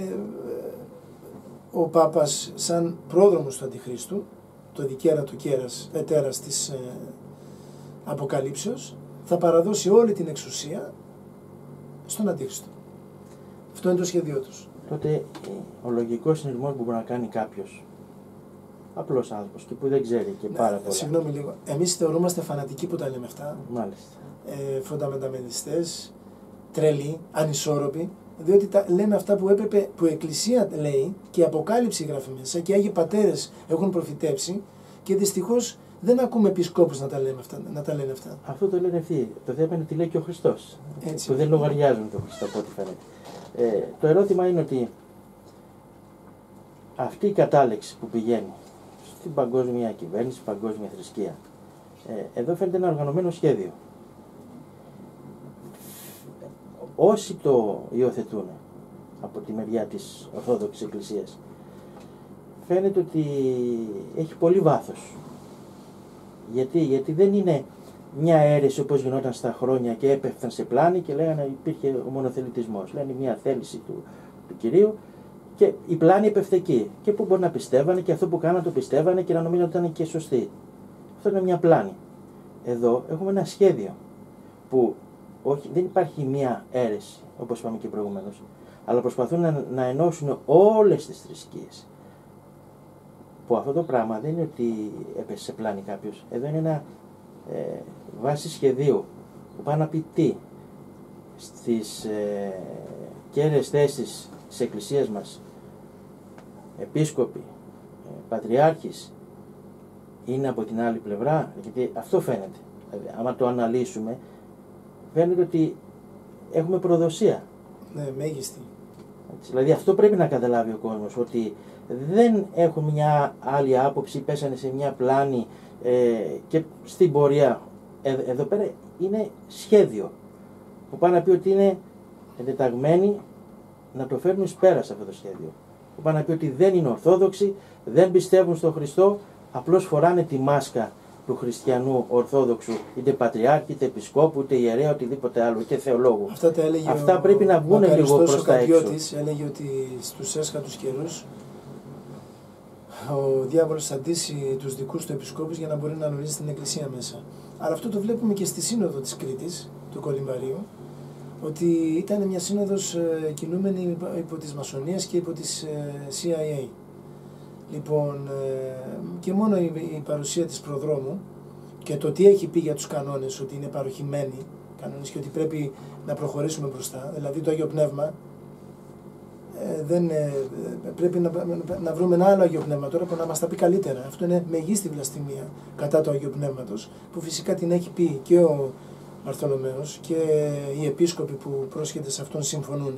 ο Πάπας σαν πρόδρομος του Αντιχρίστου, το δικαίρατο κέρας, ε, τέρας της ε, Αποκαλύψεως, θα παραδώσει όλη την εξουσία στον Αντίχριστο. Αυτό είναι το σχέδιό τους. Τότε ο λογικός συνειρμός που μπορεί να κάνει κάποιος, απλός άνθρωπος και που δεν ξέρει και πάρα πολλά. Συγγνώμη λίγο. Εμείς θεωρούμαστε φανατικοί που τα λέμε αυτά. Μάλιστα. Ε, φονταμενταμεντιστές, τρελοί, ανισόρροποι, διότι τα, λέμε αυτά που έπρεπε, που η Εκκλησία λέει και η Αποκάλυψη γράφει μέσα και οι Άγιοι Πατέρες έχουν προφητέψει και δυστυχώς δεν ακούμε επισκόπους να τα, λέμε αυτά, να τα λένε αυτά. Αυτό το λένε αυτοί. Το θέμα είναι τι λέει και ο Χριστός. Έτσι. Που δεν λογαριάζουν τον Χριστό από ό,τι φαίνεται. Ε, το ερώτημα είναι ότι αυτή η κατάληξη που πηγαίνει στην παγκόσμια κυβέρνηση, στην παγκόσμια θρησκεία, ε, εδώ φαίνεται ένα οργανωμένο σχέδιο. Όσοι το υιοθετούν από τη μεριά της Ορθόδοξης Εκκλησίας, φαίνεται ότι έχει πολύ βάθος. Γιατί, γιατί δεν είναι μια αίρεση όπως γινόταν στα χρόνια και έπεφταν σε πλάνη και λέγανε υπήρχε ο μονοθελητισμός. Λένε μια θέληση του, του Κυρίου και η πλάνη έπεφτε εκεί. Και που μπορεί να πιστεύανε και αυτό που κάνανε το πιστεύανε και να νομίζουν ότι ήταν και σωστοί. Αυτό είναι μια πλάνη. Εδώ έχουμε ένα σχέδιο που όχι, δεν υπάρχει μια αίρεση όπως είπαμε και προηγουμένως, αλλά προσπαθούν να, να ενώσουν όλες τις θρησκείες. Που αυτό το πράγμα δεν είναι ότι έπεσε σε πλάνη κάποιος. Εδώ είναι ένα ε, βάση σχεδίου που πάει να πει τι στις ε, κέραιες θέσεις της Εκκλησίας μας, επίσκοποι, ε, πατριάρχης, είναι από την άλλη πλευρά, γιατί αυτό φαίνεται. Δηλαδή, άμα το αναλύσουμε, φαίνεται ότι έχουμε προδοσία. Ναι, μέγιστη. Έτσι, δηλαδή αυτό πρέπει να καταλάβει ο κόσμος, ότι δεν έχουν μια άλλη άποψη, πέσανε σε μια πλάνη ε, και στην πορεία. Ε, εδώ πέρα είναι σχέδιο που πάει να πει ότι είναι εντεταγμένοι να το φέρνουν εις πέρας αυτό το σχέδιο. Που πάει να πει ότι δεν είναι Ορθόδοξοι, δεν πιστεύουν στον Χριστό, απλώς φοράνε τη μάσκα του χριστιανού Ορθόδοξου, είτε πατριάρχη, είτε επισκόπου, είτε ιερέα, οτιδήποτε άλλο, είτε θεολόγου. Αυτά, τα έλεγε Αυτά ο, πρέπει να βγουν λίγο προς τα έξω. Έλεγε ότι στους έσχατους καιρούς ο διάβολος θα ντύσει τους δικούς του επισκόπους για να μπορεί να γνωρίζει την Εκκλησία μέσα. Αλλά αυτό το βλέπουμε και στη σύνοδο της Κρήτης, του Κολυμβαρίου, ότι ήταν μια σύνοδος ε, κινούμενη υπό της Μασονίας και υπό της ε, σι άι έι. Λοιπόν, ε, και μόνο η, η παρουσία της προδρόμου και το τι έχει πει για τους κανόνες, ότι είναι παροχημένοι κανόνες και ότι πρέπει να προχωρήσουμε μπροστά, δηλαδή το Άγιο Πνεύμα, ε, δεν, ε, πρέπει να, να βρούμε ένα άλλο Άγιο Πνεύμα τώρα που να μας τα πει καλύτερα. Αυτό είναι μεγίστη βλαστημία κατά το Άγιο Πνεύματος, που φυσικά την έχει πει και ο Βαρθολομαίος και οι επίσκοποι που πρόσχεται σε αυτόν συμφωνούν,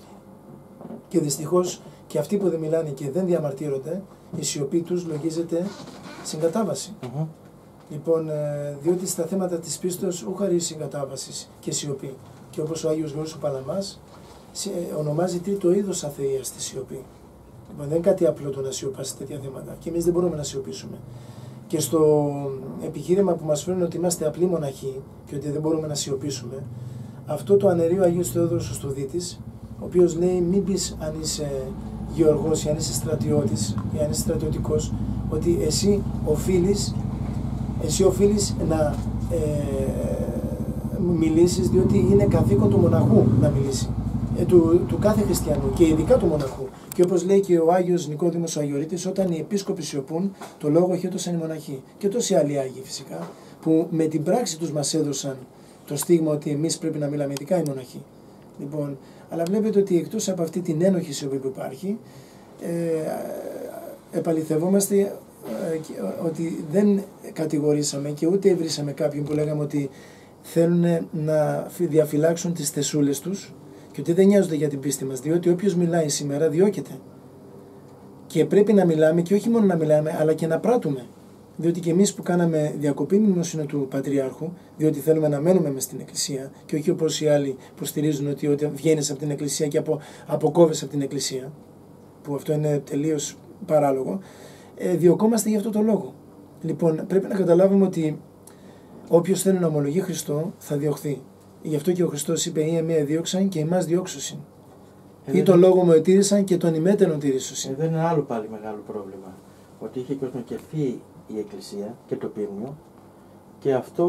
και δυστυχώς και αυτοί που δεν μιλάνε και δεν διαμαρτύρονται, η σιωπή τους λογίζεται συγκατάβαση. Mm-hmm. Λοιπόν, διότι στα θέματα της πίστος ούχαρη συγκατάβασης και σιωπή. Και όπως ο Άγιος Γεώργιος ο Παλαμάς ονομάζει τρίτο είδος αθείας τη σιωπή. Λοιπόν, δεν είναι κάτι απλό το να σιωπάσει τέτοια θέματα. Και εμείς δεν μπορούμε να σιωπήσουμε. Και στο επιχείρημα που μας φέρνουν ότι είμαστε απλοί μοναχοί και ότι δεν μπορούμε να σιωπήσουμε, αυτό το αναιρεί ο Αγίος Θεόδωρος ο Στοδίτης, ο οποίος λέει μην πεις αν είσαι γεωργός ή αν είσαι στρατιώτης ή αν είσαι στρατιωτικός, ότι εσύ οφείλεις, εσύ οφείλεις να ε, μιλήσεις, διότι είναι καθήκον του μοναχού να μιλήσει, ε, του, του κάθε χριστιανού και ειδικά του μοναχού. Και όπως λέει και ο Άγιος Νικόδημος ο Αγιορείτης, όταν οι επίσκοποι σιωπούν, το λόγο εχέτωσαν οι μοναχοί. Και τόσοι άλλοι Άγιοι φυσικά, που με την πράξη τους μας έδωσαν το στίγμα ότι εμείς πρέπει να μιλάμε, ειδικά οι μοναχοί. Λοιπόν, αλλά βλέπετε ότι εκτός από αυτή την ένοχη σιωπή που υπάρχει, ε, επαληθευόμαστε ε, ότι δεν κατηγορήσαμε και ούτε βρήσαμε κάποιον που λέγαμε ότι θέλουν να διαφυλάξουν τις θεσούλες τους και ότι δεν νοιάζονται για την πίστη μας, διότι όποιος μιλάει σήμερα διώκεται. Και πρέπει να μιλάμε και όχι μόνο να μιλάμε, αλλά και να πράττουμε. Διότι και εμείς που κάναμε διακοπή μνημοσύνου του Πατριάρχου, διότι θέλουμε να μένουμε μες στην Εκκλησία, και όχι όπως οι άλλοι που στηρίζουν ότι, ότι βγαίνεις από την Εκκλησία και απο, αποκόβεσαι από την Εκκλησία, που αυτό είναι τελείως παράλογο, ε, διωκόμαστε για αυτό το λόγο. Λοιπόν, πρέπει να καταλάβουμε ότι όποιος θέλει να ομολογεί Χριστό θα διωχθεί. Γι' αυτό και ο Χριστός είπε: «Ή εμέ δίωξαν και εμάς διώξωσιν». Ε, ή τον λόγο μου ετήρησαν και τον ημέτερον τήρησωσιν. Εδώ είναι ένα άλλο πάλι μεγάλο πρόβλημα. Ότι είχε κοσμοκευθεί η Εκκλησία και το Πύρνιο και αυτό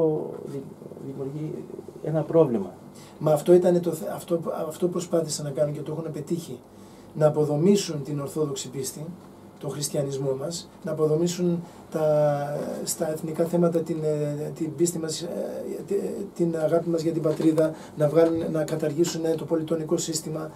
δημιουργεί ένα πρόβλημα. Μα αυτό ήταν το, αυτό, αυτό προσπάθησαν να κάνουν και το έχουν πετύχει. Να αποδομήσουν την Ορθόδοξη πίστη, τον χριστιανισμό μας, να αποδομήσουν τα, στα εθνικά θέματα την, την πίστη μας, την αγάπη μας για την πατρίδα, να, βγάλουν, να καταργήσουν το πολιτονικό σύστημα.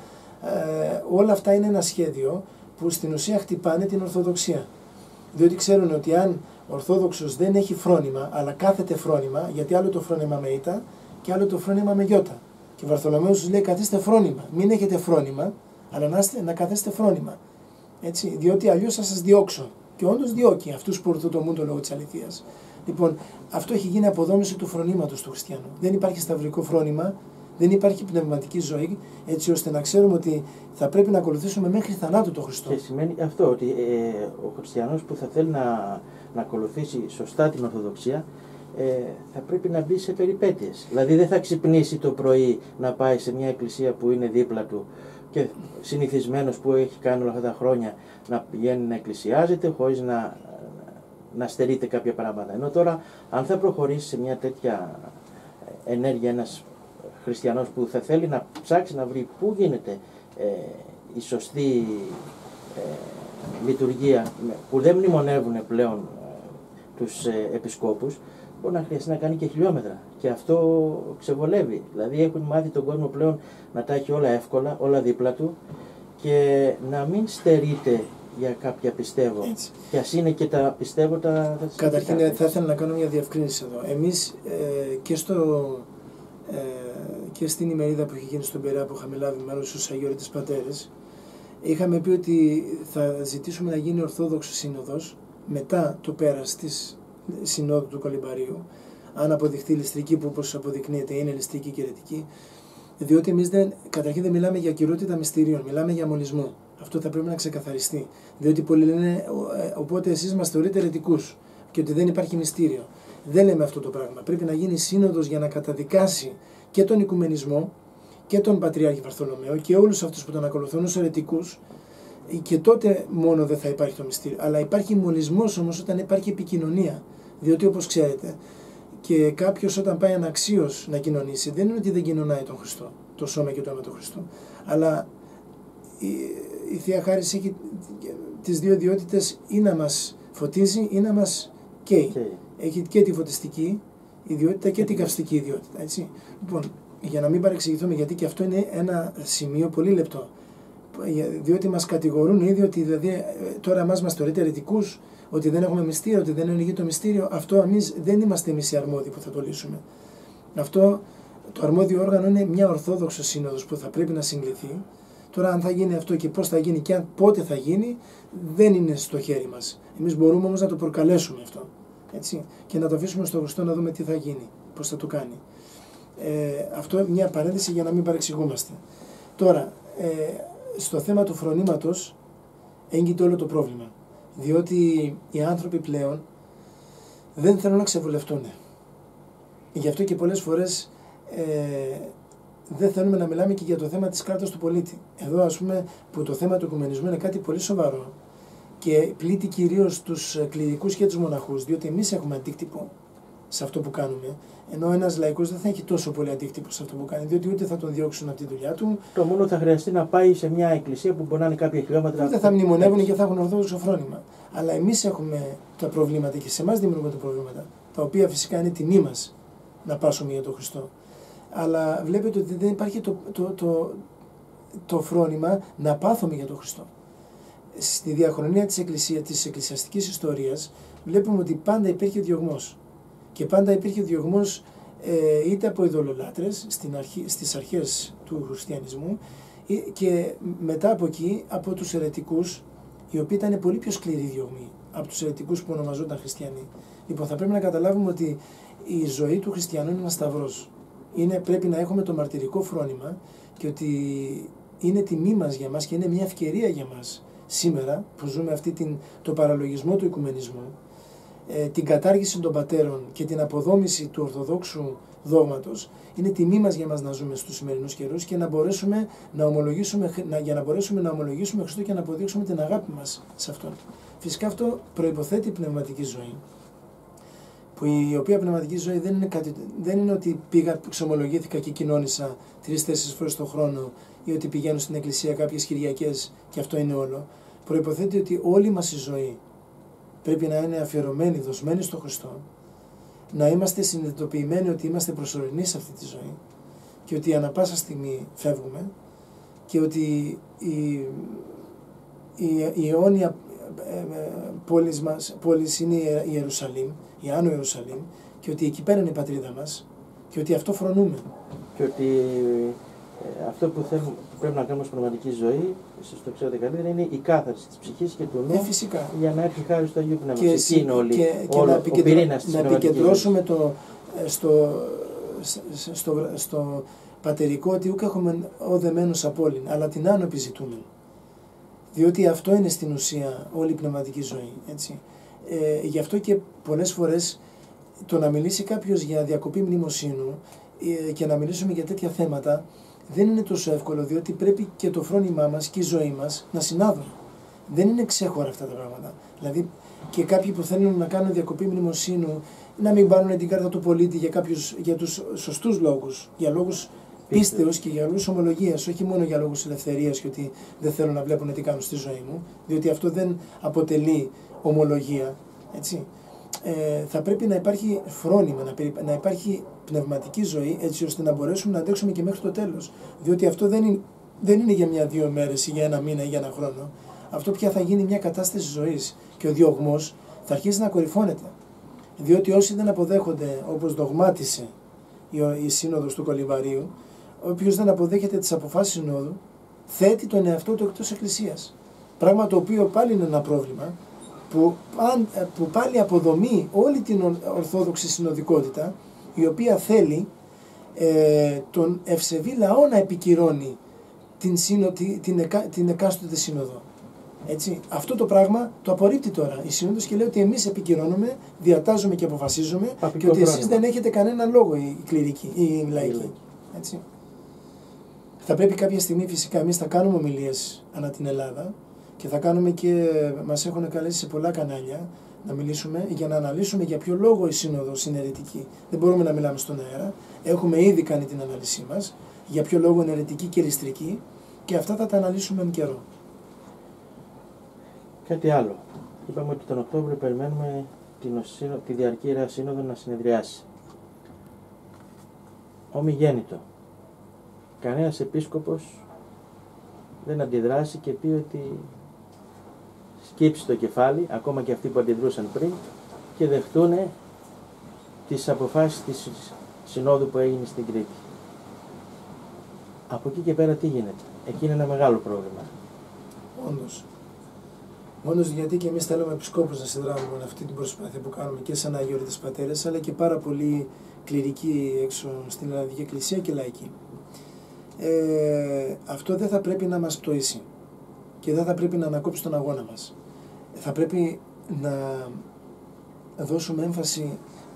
Ε, όλα αυτά είναι ένα σχέδιο που στην ουσία χτυπάνε την Ορθοδοξία. Διότι ξέρουν ότι αν ο Ορθόδοξος δεν έχει φρόνημα, αλλά κάθεται φρόνημα, γιατί άλλο το φρόνημα με ήττα και άλλο το φρόνημα με γιώτα. Και ο Βαρθολομαίος τους λέει: καθίστε φρόνημα. Μην έχετε φρόνημα, αλλά να, είστε, να καθίστε φρόνημα. Έτσι, διότι αλλιώς θα σας διώξω. Και όντως διώκει αυτούς που ορθοτομούν το λόγο της αληθείας. Λοιπόν, αυτό έχει γίνει αποδόμηση του φρονήματος του χριστιανού. Δεν υπάρχει σταυρικό φρόνημα, δεν υπάρχει πνευματική ζωή, έτσι ώστε να ξέρουμε ότι θα πρέπει να ακολουθήσουμε μέχρι θανάτου τον Χριστό. Και σημαίνει αυτό, ότι ε, ο χριστιανός που θα θέλει να, να ακολουθήσει σωστά την Ορθοδοξία, ε, θα πρέπει να μπει σε περιπέτειες. Δηλαδή δεν θα ξυπνήσει το πρωί να πάει σε μια εκκλησία που είναι δίπλα του και συνηθισμένος που έχει κάνει όλα αυτά τα χρόνια να πηγαίνει να εκκλησιάζεται χωρίς να, να στερείται κάποια πράγματα. Ενώ τώρα αν θα προχωρήσει σε μια τέτοια ενέργεια ένας χριστιανός που θα θέλει να ψάξει να βρει πού γίνεται ε, η σωστή ε, λειτουργία, που δεν μνημονεύουν πλέον ε, τους ε, επισκόπους, μπορεί να χρειαστεί να κάνει και χιλιόμετρα. Και αυτό ξεβολεύει. Δηλαδή έχουν μάθει τον κόσμο πλέον να τα έχει όλα εύκολα, όλα δίπλα του και να μην στερείται για κάποια πιστεύω. Έτσι. Και ας είναι και τα πιστεύω τα... τα Καταρχήν θα ήθελα να κάνω μια διευκρίνηση εδώ. Εμείς ε, και, στο, ε, και στην ημερίδα που είχε γίνει στον Πειραιά που είχαμε λάβει μέρος στους Αγιορείτες Πατέρες, είχαμε πει ότι θα ζητήσουμε να γίνει Ορθόδοξο Σύνοδος μετά το πέρας της Συνόδου του Κολυμπαρίου, αν αποδειχθεί ληστρική, που όπως αποδεικνύεται είναι ληστρική και αιρετική, διότι εμείς δεν, καταρχήν δεν μιλάμε για κυρότητα μυστηρίων, μιλάμε για μολυσμό. Αυτό θα πρέπει να ξεκαθαριστεί. Διότι πολλοί λένε, οπότε εσείς μας θεωρείτε αιρετικούς και ότι δεν υπάρχει μυστήριο. Δεν λέμε αυτό το πράγμα. Πρέπει να γίνει σύνοδος για να καταδικάσει και τον οικουμενισμό και τον Πατριάρχη Βαρθολομαίο και όλους αυτούς που τον ακολουθούν ως αιρετικούς. Και τότε μόνο δεν θα υπάρχει το μυστήριο. Αλλά υπάρχει μολυσμός όμως όταν υπάρχει επικοινωνία. Διότι όπως ξέρετε, και κάποιος όταν πάει αναξίως να κοινωνήσει, δεν είναι ότι δεν κοινωνάει τον Χριστό, το σώμα και το αίμα του Χριστού. Αλλά η, η Θεία Χάρις έχει τις δύο ιδιότητες, ή να μας φωτίζει ή να μας καίει. Okay. Έχει και τη φωτιστική ιδιότητα και την καυστική ιδιότητα. Έτσι. Λοιπόν, για να μην παρεξηγηθούμε, γιατί και αυτό είναι ένα σημείο πολύ λεπτό. Διότι μας κατηγορούν ήδη ότι δηλαδή, τώρα εμάς μας θεωρείται αιρετικούς, ότι δεν έχουμε μυστήριο, ότι δεν ενεργεί το μυστήριο. Αυτό εμείς δεν είμαστε εμείς οι αρμόδιοι που θα το λύσουμε. Αυτό το αρμόδιο όργανο είναι μια Ορθόδοξο Σύνοδος που θα πρέπει να συγκληθεί. Τώρα, αν θα γίνει αυτό και πώς θα γίνει και αν, πότε θα γίνει, δεν είναι στο χέρι μας. Εμείς μπορούμε όμως να το προκαλέσουμε αυτό. Έτσι, και να το αφήσουμε στο Χριστό να δούμε τι θα γίνει, πώς θα το κάνει. Ε, αυτό μια παρένθεση για να μην παρεξηγούμαστε. Τώρα, ε, στο θέμα του φρονήματος έγκυται όλο το πρόβλημα. Διότι οι άνθρωποι πλέον δεν θέλουν να ξεβουλευτούν. Γι' αυτό και πολλές φορές ε, δεν θέλουμε να μιλάμε και για το θέμα της κάρτας του πολίτη. Εδώ, ας πούμε, που το θέμα του οικουμενισμού είναι κάτι πολύ σοβαρό και πλήττει κυρίως τους κληρικούς και τους μοναχούς, διότι εμείς έχουμε αντίκτυπο σε αυτό που κάνουμε, ενώ ένας λαϊκός δεν θα έχει τόσο πολύ αντίκτυπο σε αυτό που κάνει, διότι ούτε θα τον διώξουν από τη δουλειά του. Το μόνο θα χρειαστεί να πάει σε μια εκκλησία που μπορεί να είναι κάποια χιλιόμετρα. Ούτε θα μνημονεύουν και θα έχουν ορθόδοξο φρόνημα. Αλλά εμείς έχουμε τα προβλήματα και σε εμάς δημιουργούνται προβλήματα, τα οποία φυσικά είναι τιμή μας να πάσουμε για τον Χριστό. Αλλά βλέπετε ότι δεν υπάρχει το, το, το, το, το φρόνημα να πάθουμε για τον Χριστό. Στη διαχρονία της, εκκλησία, της εκκλησιαστικής ιστορίας βλέπουμε ότι πάντα υπήρχε διωγμός. Και πάντα υπήρχε διωγμός ε, είτε από ειδωλολάτρες στην αρχή, στις αρχές του χριστιανισμού και μετά από εκεί από τους αιρετικούς, η οποία ήταν πολύ πιο σκληρή διωγμή από τους αιρετικούς που ονομαζόταν χριστιανοί. Λοιπόν, θα πρέπει να καταλάβουμε ότι η ζωή του χριστιανού είναι ένας σταυρός. Είναι, πρέπει να έχουμε το μαρτυρικό φρόνημα και ότι είναι τιμή μας για μας και είναι μια ευκαιρία για μας σήμερα που ζούμε αυτή την, το παραλογισμό του οικουμενισμού, ε, την κατάργηση των πατέρων και την αποδόμηση του ορθοδόξου δόγματος. Είναι τιμή μας για μας να ζούμε στους σημερινούς καιρούς και να μπορέσουμε να ομολογήσουμε, να, για να μπορέσουμε να ομολογήσουμε Χριστό και να αποδείξουμε την αγάπη μας σε Αυτόν. Φυσικά αυτό προϋποθέτει πνευματική ζωή, που η οποία πνευματική ζωή δεν είναι, κάτι, δεν είναι ότι πήγα, ξομολογήθηκα και κοινώνησα τρεις-τέσσερις φορές το χρόνο ή ότι πηγαίνω στην εκκλησία κάποιες Κυριακές και αυτό είναι όλο. Προϋποθέτει ότι όλη μας η ζωή πρέπει να είναι αφιερωμένη, δοσμένη στο Χριστό, να είμαστε συνειδητοποιημένοι ότι είμαστε προσωρινοί σε αυτή τη ζωή και ότι ανά πάσα στιγμή φεύγουμε και ότι η, η, η αιώνια πόλης μας, πόλης είναι η Ιερουσαλήμ, η Άνω Ιερουσαλήμ, και ότι εκεί πέρα είναι η πατρίδα μας και ότι αυτό φρονούμε. Και ότι ε, αυτό που, θέλουμε, που πρέπει να κάνουμε στην πραγματική ζωή, εσείς το ξέρετε καλύτερα, είναι η κάθαρση της ψυχής και του νου, ε, φυσικά. για να έρθει χάρη στο Αγίου Πνεύμα. Και, είναι όλη, και, και όλο, να, επικεντρω, να επικεντρώσουμε το, στο, στο, στο, στο πατερικό ότι ούκ έχουμε οδεμένους απόλυν, αλλά την άνω επιζητούμε. Διότι αυτό είναι στην ουσία όλη η πνευματική ζωή. Έτσι. Ε, γι' αυτό και πολλές φορές το να μιλήσει κάποιος για διακοπή μνημοσύνου ε, και να μιλήσουμε για τέτοια θέματα δεν είναι τόσο εύκολο, διότι πρέπει και το φρόνημά μας και η ζωή μας να συνάδουν. Δεν είναι ξέχωρα αυτά τα πράγματα. Δηλαδή και κάποιοι που θέλουν να κάνουν διακοπή μνημοσύνου να μην πάρουν την κάρτα του πολίτη για, κάποιους, για τους σωστούς λόγους, για λόγους πίστεως και για λόγους ομολογίας, όχι μόνο για λόγους ελευθερίας και ότι δεν θέλω να βλέπουν τι κάνω στη ζωή μου, διότι αυτό δεν αποτελεί ομολογία, έτσι. Ε, θα πρέπει να υπάρχει φρόνημα, να, να υπάρχει πνευματική ζωή, έτσι ώστε να μπορέσουμε να αντέξουμε και μέχρι το τέλος. Διότι αυτό δεν είναι, δεν είναι για μια-δύο μέρες ή για ένα μήνα ή για ένα χρόνο. Αυτό πια θα γίνει μια κατάσταση ζωής και ο διωγμός θα αρχίσει να κορυφώνεται. Διότι όσοι δεν αποδέχονται, όπως δογμάτισε η, η Σύνοδος του Κολυμβαρίου, όποιος δεν αποδέχεται τις αποφάσεις Συνόδου, θέτει τον εαυτό του εκτός Εκκλησίας. Πράγμα το οποίο πάλι είναι ένα πρόβλημα, που, που πάλι αποδομεί όλη την ορθόδοξη συνοδικότητα, η οποία θέλει ε, τον ευσεβή λαό να επικυρώνει την, σύνο, την, την, εκα, την εκάστοτε σύνοδο. Έτσι. Αυτό το πράγμα το απορρίπτει τώρα η Σύνοδος και λέει ότι εμείς επικυρώνουμε, διατάζουμε και αποφασίζουμε Παπικό και ότι εσείς δεν έχετε κανένα λόγο οι κληρικοί, οι λαϊκοί. Έτσι. Θα πρέπει κάποια στιγμή φυσικά εμείς θα κάνουμε ομιλίες ανά την Ελλάδα και θα κάνουμε και μας έχουν καλέσει σε πολλά κανάλια να μιλήσουμε για να αναλύσουμε για ποιο λόγο η Σύνοδος είναι αιρετική. Δεν μπορούμε να μιλάμε στον αέρα. Έχουμε ήδη κάνει την ανάλυση μας για ποιο λόγο είναι αιρετική και ληστρική και αυτά θα τα αναλύσουμε εν καιρό. Κάτι άλλο. Είπαμε ότι τον Οκτώβριο περιμένουμε την οσύνο, τη διαρκή Ιερά Σύνοδο να συνεδριάσει. Ομιγέννητο. Κανένας επίσκοπος δεν αντιδράσει και πει ότι σκύψει το κεφάλι, ακόμα και αυτοί που αντιδρούσαν πριν, και δεχτούν τις αποφάσεις της Συνόδου που έγινε στην Κρήτη. Από εκεί και πέρα τι γίνεται? Εκεί είναι ένα μεγάλο πρόβλημα. Όντως. Όντως, γιατί και εμείς θέλουμε επισκόπους να συνδράμουμε με αυτή την προσπάθεια που κάνουμε και σαν αγιορείτες πατέρες, αλλά και πάρα πολλοί κληρικοί έξω στην Ελλαδική Εκκλησία και λαϊκοί. Ε, αυτό δεν θα πρέπει να μας πτωίσει και δεν θα πρέπει να ανακόψει τον αγώνα μας. Θα πρέπει να δώσουμε έμφαση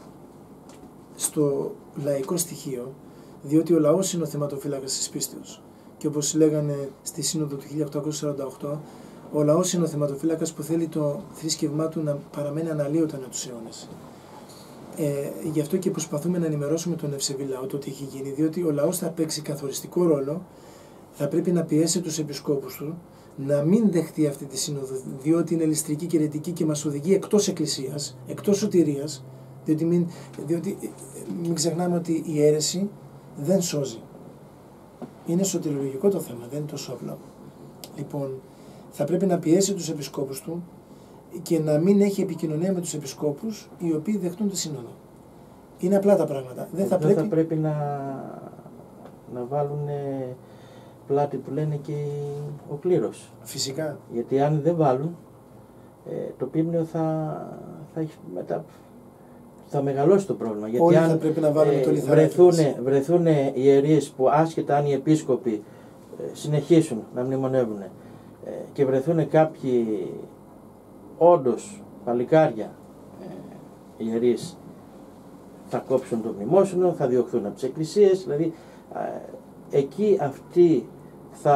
στο λαϊκό στοιχείο, διότι ο λαός είναι ο θεματοφύλακας της πίστεως. Και όπως λέγανε στη Σύνοδο του χίλια οκτακόσια σαράντα οκτώ, ο λαός είναι ο θεματοφύλακας που θέλει το θρήσκευμά του να παραμένει αναλύωτο ανά τους αιώνες. Ε, γι' αυτό και προσπαθούμε να ενημερώσουμε τον ευσεβή λαό το τι έχει γίνει, διότι ο λαός θα παίξει καθοριστικό ρόλο, θα πρέπει να πιέσει τους επισκόπους του να μην δεχτεί αυτή τη σύνοδο, διότι είναι ληστρική και αιρετική και μας οδηγεί εκτός εκκλησίας, εκτός σωτηρίας, διότι μην, διότι μην ξεχνάμε ότι η αίρεση δεν σώζει. Είναι σωτηριολογικό το θέμα, δεν είναι τόσο απλό. Λοιπόν, θα πρέπει να πιέσει τους επισκόπους του και να μην έχει επικοινωνία με τους επισκόπους οι οποίοι δεχτούν τη σύνοδο. Είναι απλά τα πράγματα. Δεν θα, δεν πρέπει... θα πρέπει να, να βάλουν πλάτη που λένε και ο κλήρος. Φυσικά. Γιατί αν δεν βάλουν, ε, το πίμνιο θα, θα έχει μετά... θα μεγαλώσει το πρόβλημα. Γιατί Όλοι αν θα πρέπει να βάλουμε ε, το λιθαράκι μας. βρεθούν ιερείς που άσχετα αν οι επίσκοποι ε, συνεχίσουν να μνημονεύουν ε, και βρεθούν κάποιοι όντως παλικάρια ε, ιερείς, θα κόψουν το μνημόσυνο, θα διωχθούν από τις εκκλησίες, δηλαδή ε, εκεί αυτοί θα,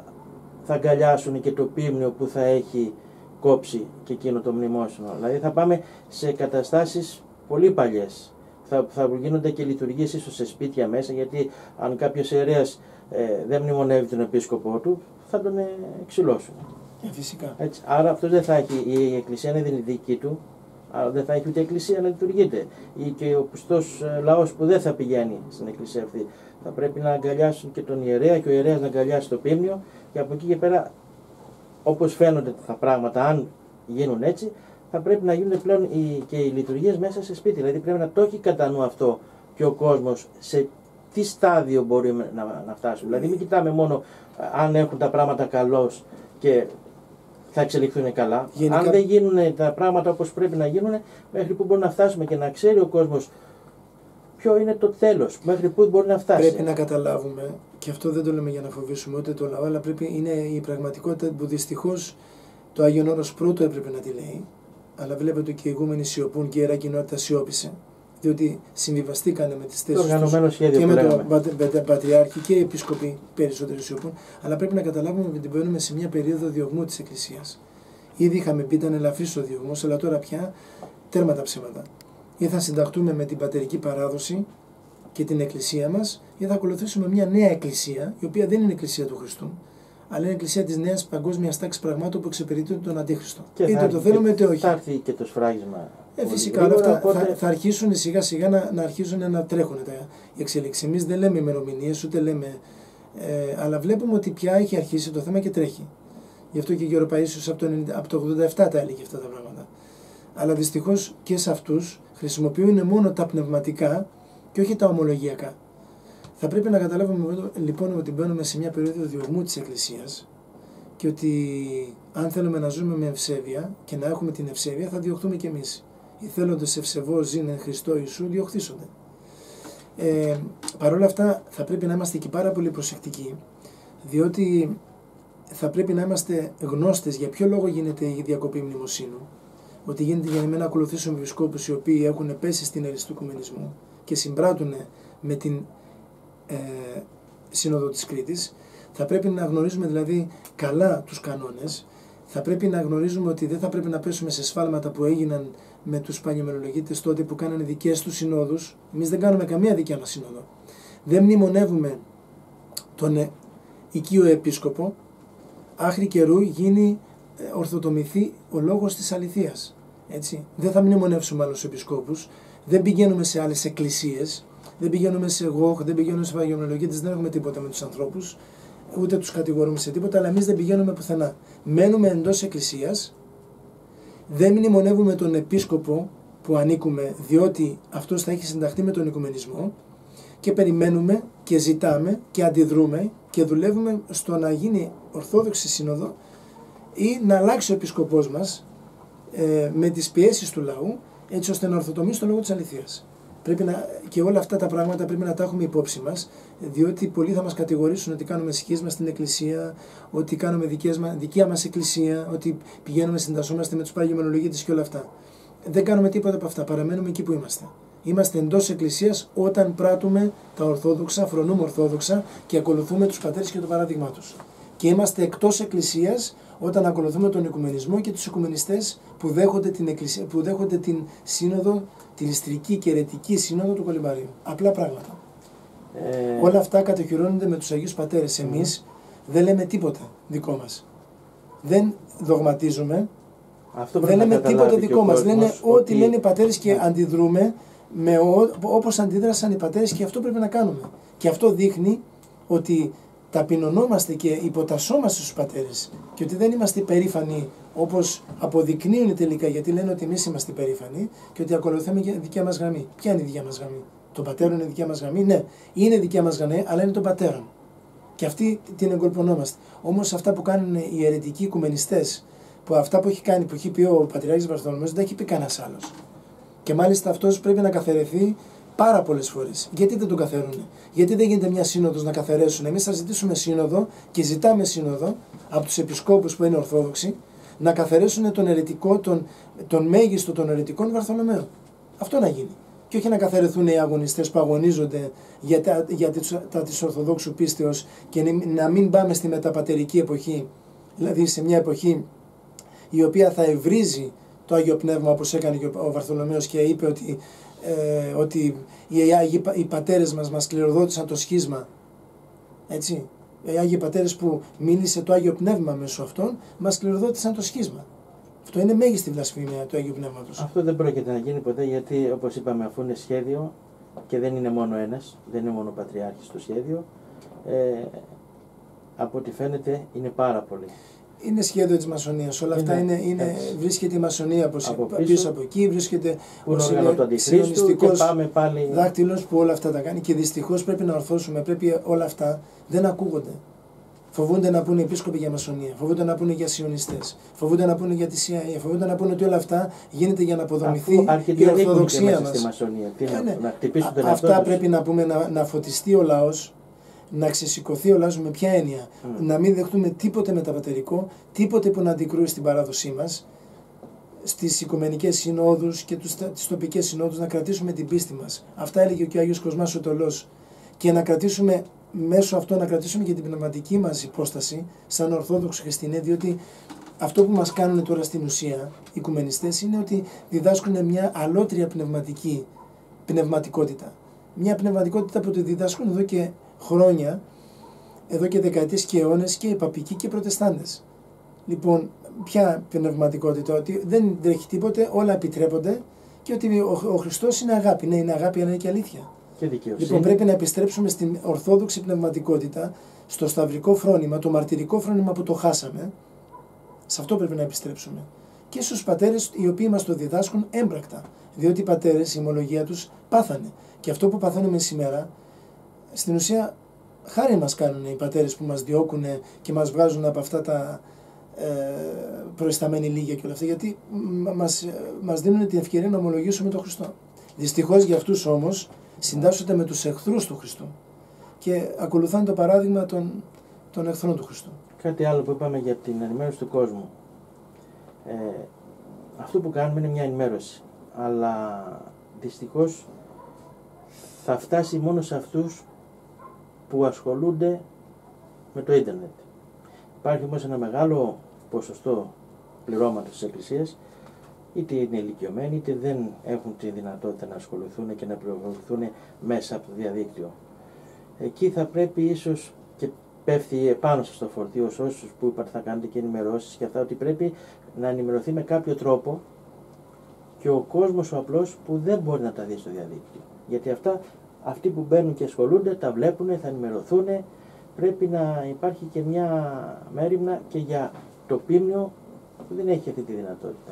θα αγκαλιάσουν και το πίμνιο που θα έχει κόψει και εκείνο το μνημόσυνο. Δηλαδή θα πάμε σε καταστάσεις πολύ παλιές. Θα, θα γίνονται και λειτουργίες ίσως σε σπίτια μέσα, γιατί αν κάποιος ιερέας ε, δεν μνημονεύει τον επίσκοπό του, θα τον ε, εξυλώσουν. Ε, φυσικά. Έτσι. Άρα αυτός δεν θα έχει, η εκκλησία δεν είναι δική του, άρα δεν θα έχει ούτε εκκλησία να λειτουργείται. Ή και ο πιστός ε, λαός που δεν θα πηγαίνει στην εκκλησία αυτή. Θα πρέπει να αγκαλιάσουν και τον ιερέα και ο ιερέας να αγκαλιάσει το πίμνιο, και από εκεί και πέρα, όπως φαίνονται τα πράγματα, αν γίνουν έτσι, θα πρέπει να γίνουν πλέον οι, και οι λειτουργίες μέσα σε σπίτι. Δηλαδή πρέπει να το έχει κατά νου αυτό και ο κόσμος σε τι στάδιο μπορούμε να, να φτάσουμε. Δηλαδή μην κοιτάμε μόνο αν έχουν τα πράγματα καλώς και θα εξελιχθούν καλά. Γενικά... Αν δεν γίνουν τα πράγματα όπως πρέπει να γίνουν, μέχρι που μπορούμε να φτάσουμε και να ξέρει ο κόσμος ποιο είναι το τέλος, μέχρι που μπορεί να φτάσει. Πρέπει να καταλάβουμε, και αυτό δεν το λέμε για να φοβήσουμε ούτε το λαό, αλλά πρέπει, είναι η πραγματικότητα που δυστυχώς το Άγιον Όρος πρώτο έπρεπε να τη λέει, αλλά βλέπετε και οι ηγούμενοι σιωπούν και η Ιερά Κοινότητα σιώπησε. Διότι συμβιβαστήκανε με τις θέσεις τους και με τον Πατριάρχη και οι Επίσκοποι περισσότεροι σιωπούν, αλλά πρέπει να καταλάβουμε ότι μπαίνουμε σε μια περίοδο διωγμού της Εκκλησίας. Ήδη είχαμε πει ήταν ελαφρύς ο διωγμός, αλλά τώρα πια τέρμα τα ψέματα. Ή θα συνταχτούμε με την πατερική παράδοση και την Εκκλησία μας, ή θα ακολουθήσουμε μια νέα Εκκλησία, η οποία δεν είναι Εκκλησία του Χριστού, αλλά είναι Εκκλησία της νέας παγκόσμιας τάξης πραγμάτων που εξυπηρετεί τον Αντίχριστο. Είτε το θέλουμε είτε όχι. Θα έρθει και το σφράγισμα. Ε, φυσικά όλα αυτά οπότε... θα, θα αρχίσουν σιγά σιγά να, να αρχίσουν να τρέχουν τα, οι εξελίξεις. Εμείς δεν λέμε ημερομηνίες, ούτε λέμε. Ε, αλλά βλέπουμε ότι πια έχει αρχίσει το θέμα και τρέχει. Γι' αυτό και ο Γερο Παΐσιος από το, από το ογδόντα επτά τα έλεγε αυτά τα πράγματα. Αλλά δυστυχώς και σε αυτούς χρησιμοποιούν μόνο τα πνευματικά και όχι τα ομολογιακά. Θα πρέπει να καταλάβουμε λοιπόν ότι μπαίνουμε σε μια περίοδο διωγμού της Εκκλησίας και ότι αν θέλουμε να ζούμε με ευσέβεια και να έχουμε την ευσέβεια, θα διωχθούμε κι εμείς. Οι θέλοντες ευσεβώς ζήνε εν Χριστώ Ιησού διωχθήσονται. Ε, Παρ' όλα αυτά θα πρέπει να είμαστε και πάρα πολύ προσεκτικοί, διότι θα πρέπει να είμαστε γνώστες για ποιο λόγο γίνεται η διακοπή μνημοσύνου. Ότι γίνεται για να ακολουθήσουμε επισκόπους οι οποίοι έχουν πέσει στην αίρεση του οικουμενισμού και συμπράττουν με την ε, Σύνοδο της Κρήτης. Θα πρέπει να γνωρίζουμε δηλαδή καλά τους κανόνες. Θα πρέπει να γνωρίζουμε ότι δεν θα πρέπει να πέσουμε σε σφάλματα που έγιναν με τους Πανιωμενολογίτες τότε που κάνανε δικές τους συνόδους. Εμείς δεν κάνουμε καμία δικιά μας σύνοδο. Δεν μνημονεύουμε τον οικείο επίσκοπο, άχρη καιρού γίνει ορθοτομηθεί ο λόγος της αληθείας. Έτσι. Δεν θα μνημονεύσουμε άλλους επισκόπους, δεν πηγαίνουμε σε άλλες εκκλησίες, δεν πηγαίνουμε σε γόχ, δεν πηγαίνουμε σε Πανιωμενολογίτες, δεν έχουμε τίποτα με τους ανθρώπους, ούτε τους κατηγορούμε σε τίποτα, αλλά εμείς δεν πηγαίνουμε πουθενά. Μένουμε εντός εκκλησίας, δεν μνημονεύουμε τον επίσκοπο που ανήκουμε, διότι αυτός θα έχει συνταχθεί με τον οικουμενισμό, και περιμένουμε και ζητάμε και αντιδρούμε και δουλεύουμε στο να γίνει Ορθόδοξη Σύνοδο ή να αλλάξει ο επίσκοπός μας ε, με τις πιέσεις του λαού, έτσι ώστε να ορθοτομήσει το λόγο της αληθείας. Πρέπει να, και όλα αυτά τα πράγματα πρέπει να τα έχουμε υπόψη μας, διότι πολλοί θα μας κατηγορήσουν ότι κάνουμε σχέσεις μας στην εκκλησία, ότι κάνουμε δικές μας, δικιά μας εκκλησία, ότι πηγαίνουμε, συντασσόμαστε με τους Πανιωμενολογίτες και όλα αυτά. Δεν κάνουμε τίποτα από αυτά, παραμένουμε εκεί που είμαστε. Είμαστε εντός εκκλησίας όταν πράττουμε τα ορθόδοξα, φρονούμε ορθόδοξα και ακολουθούμε τους πατέρες και το παράδειγμά τους. Και είμαστε εκτός εκκλησίας όταν ακολουθούμε τον οικουμενισμό και τους οικουμενιστές που δέχονται την, εκκλησία, που δέχονται την σύνοδο, τη ληστρική και αιρετική σύνοδο του Κολυμβαρίου. Απλά πράγματα. Ε... Όλα αυτά κατοχυρώνονται με τους Αγίους Πατέρες. Εμείς mm. δεν λέμε τίποτα δικό μας. Δεν δογματίζουμε. Αυτό δεν λέμε τίποτα δικό μας. Λένε ότι... ό,τι λένε οι πατέρες και yeah. αντιδρούμε με ό, όπως αντίδρασαν οι πατέρες, και αυτό πρέπει να κάνουμε. Και αυτό δείχνει ότι ταπεινωνόμαστε και υποτασσόμαστε στους πατέρες και ότι δεν είμαστε περήφανοι όπως αποδεικνύουν τελικά, γιατί λένε ότι εμείς είμαστε περήφανοι και ότι ακολουθούμε δικιά μας γραμμή. Ποια είναι η δικιά μας γραμμή? Των πατέρων είναι δικιά μας γραμμή? Ναι, είναι δικιά μας γραμμή, αλλά είναι των πατέρων. Και αυτή την εγκολπωνόμαστε. Όμως αυτά που κάνουν οι αιρετικοί οικουμενιστές, που αυτά που έχει κάνει, που έχει πει ο Πατριάρχης Βαρθολομαίος, δεν τα έχει πει κανένας άλλος. Και μάλιστα αυτός πρέπει να καθαιρεθεί πάρα πολλές φορές. Γιατί δεν τον καθαίρουν? Γιατί δεν γίνεται μια σύνοδος να καθαιρέσουν? Εμείς θα ζητήσουμε σύνοδο και ζητάμε σύνοδο από τους επισκόπους που είναι Ορθόδοξοι να καθαιρέσουν τον αιρετικό, τον, τον μέγιστο των αιρετικών Βαρθολομαίο. Αυτό να γίνει. Και όχι να καθαιρεθούν οι αγωνιστές που αγωνίζονται για τα, για τα, τα της Ορθοδόξου πίστεως και να μην πάμε στη μεταπατερική εποχή, δηλαδή σε μια εποχή η οποία θα ευρύζει το Άγιο Πνεύμα, όπως έκανε και ο Βαρθολομαίος και είπε ότι, ε, ότι οι, Άγιοι, οι πατέρες μας μας κληροδότησαν το σχίσμα. Έτσι. Οι Άγιοι πατέρες που μίλησε το Άγιο Πνεύμα μέσω αυτών μας κληροδότησαν το σχίσμα. Αυτό είναι μέγιστη βλασφημία του Αγίου Πνεύματος. Αυτό δεν πρόκειται να γίνει ποτέ, γιατί όπως είπαμε, αφού είναι σχέδιο και δεν είναι μόνο ένας, δεν είναι μόνο ο Πατριάρχης το σχέδιο, ε, από ό,τι φαίνεται είναι πάρα πολύ. Είναι σχέδιο της μασονίας. Όλα αυτά είναι, είναι, βρίσκεται η μασονία από πίσω, πίσω από εκεί, βρίσκεται ο σιωνιστικός δάκτυλος που όλα αυτά τα κάνει και δυστυχώς πρέπει να ορθώσουμε, πρέπει όλα αυτά δεν ακούγονται. Φοβούνται να πούνε επίσκοποι για μασονία, φοβούνται να πούνε για σιωνιστές, φοβούνται να πούνε για τη σι άι έι, φοβούνται να πούνε ότι όλα αυτά γίνεται για να αποδομηθεί η ορθοδοξία μας. Μασονία. Τι να, ναι. να χτυπήσουν τον αυτά εαυτό πρέπει να πούμε, να, να φωτιστεί ο λαός, να ξεσηκωθεί ο λαός με ποια έννοια, mm. να μην δεχτούμε τίποτε μεταπατερικό, τίποτε που να αντικρούει στην παράδοσή μας, στις οικουμενικές συνόδους και τους, τις τοπικές συνόδους, να κρατήσουμε την πίστη μας. Αυτά έλεγε και ο Άγιος Κοσμάς ο Τολός. Και να κρατήσουμε, μέσω αυτό να κρατήσουμε και την πνευματική μας υπόσταση σαν Ορθόδοξοι Χριστιανοί, διότι αυτό που μας κάνουν τώρα στην ουσία οι οικουμενιστές είναι ότι διδάσκουν μια αλότρια πνευματική πνευματικότητα. Μια πνευματικότητα που τη διδάσκουν εδώ και χρόνια, εδώ και δεκαετίες και αιώνες και οι παπικοί και οι προτεστάντες. Λοιπόν, ποια πνευματικότητα? Ότι δεν τρέχει τίποτε, όλα επιτρέπονται και ότι ο, ο Χριστός είναι αγάπη. Ναι, είναι αγάπη, αλλά είναι και αλήθεια. Και δικαιοσύνη. Λοιπόν, πρέπει να επιστρέψουμε στην ορθόδοξη πνευματικότητα, στο σταυρικό φρόνημα, το μαρτυρικό φρόνημα που το χάσαμε. Σε αυτό πρέπει να επιστρέψουμε. Και στους πατέρες οι οποίοι μας το διδάσκουν έμπρακτα. Διότι οι πατέρες, η ημολογία τους πάθανε. Και αυτό που παθαίνουμε σήμερα, στην ουσία, χάρη μας κάνουν οι πατέρες που μας διώκουν και μας βγάζουν από αυτά τα ε, προϊσταμένη λίγια και όλα αυτά, γιατί μας, μας δίνουν την ευκαιρία να ομολογήσουμε τον Χριστό. Δυστυχώς για αυτούς όμως συντάσσονται με τους εχθρούς του Χριστού και ακολουθάνε το παράδειγμα των, των εχθρών του Χριστού. Κάτι άλλο που είπαμε για την ενημέρωση του κόσμου. Ε, αυτό που κάνουμε είναι μια ενημέρωση, αλλά δυστυχώς θα φτάσει μόνο σε αυτούς που ασχολούνται με το ίντερνετ. Υπάρχει όμως ένα μεγάλο ποσοστό πληρώματος της Εκκλησίας, είτε είναι ηλικιωμένοι είτε δεν έχουν τη δυνατότητα να ασχοληθούν και να πληροφορηθούν μέσα από το διαδίκτυο. Εκεί θα πρέπει ίσως, και πέφτει επάνω σας το φορτίο όσους που είπατε θα κάνετε και ενημερώσεις και αυτά, ότι πρέπει να ενημερωθεί με κάποιο τρόπο και ο κόσμος ο απλός που δεν μπορεί να τα δει στο διαδίκτυο. Γιατί αυτά, αυτοί που μπαίνουν και ασχολούνται, τα βλέπουν, θα ενημερωθούν. Πρέπει να υπάρχει και μια μέριμνα και για το πίμνιο που δεν έχει αυτή τη δυνατότητα.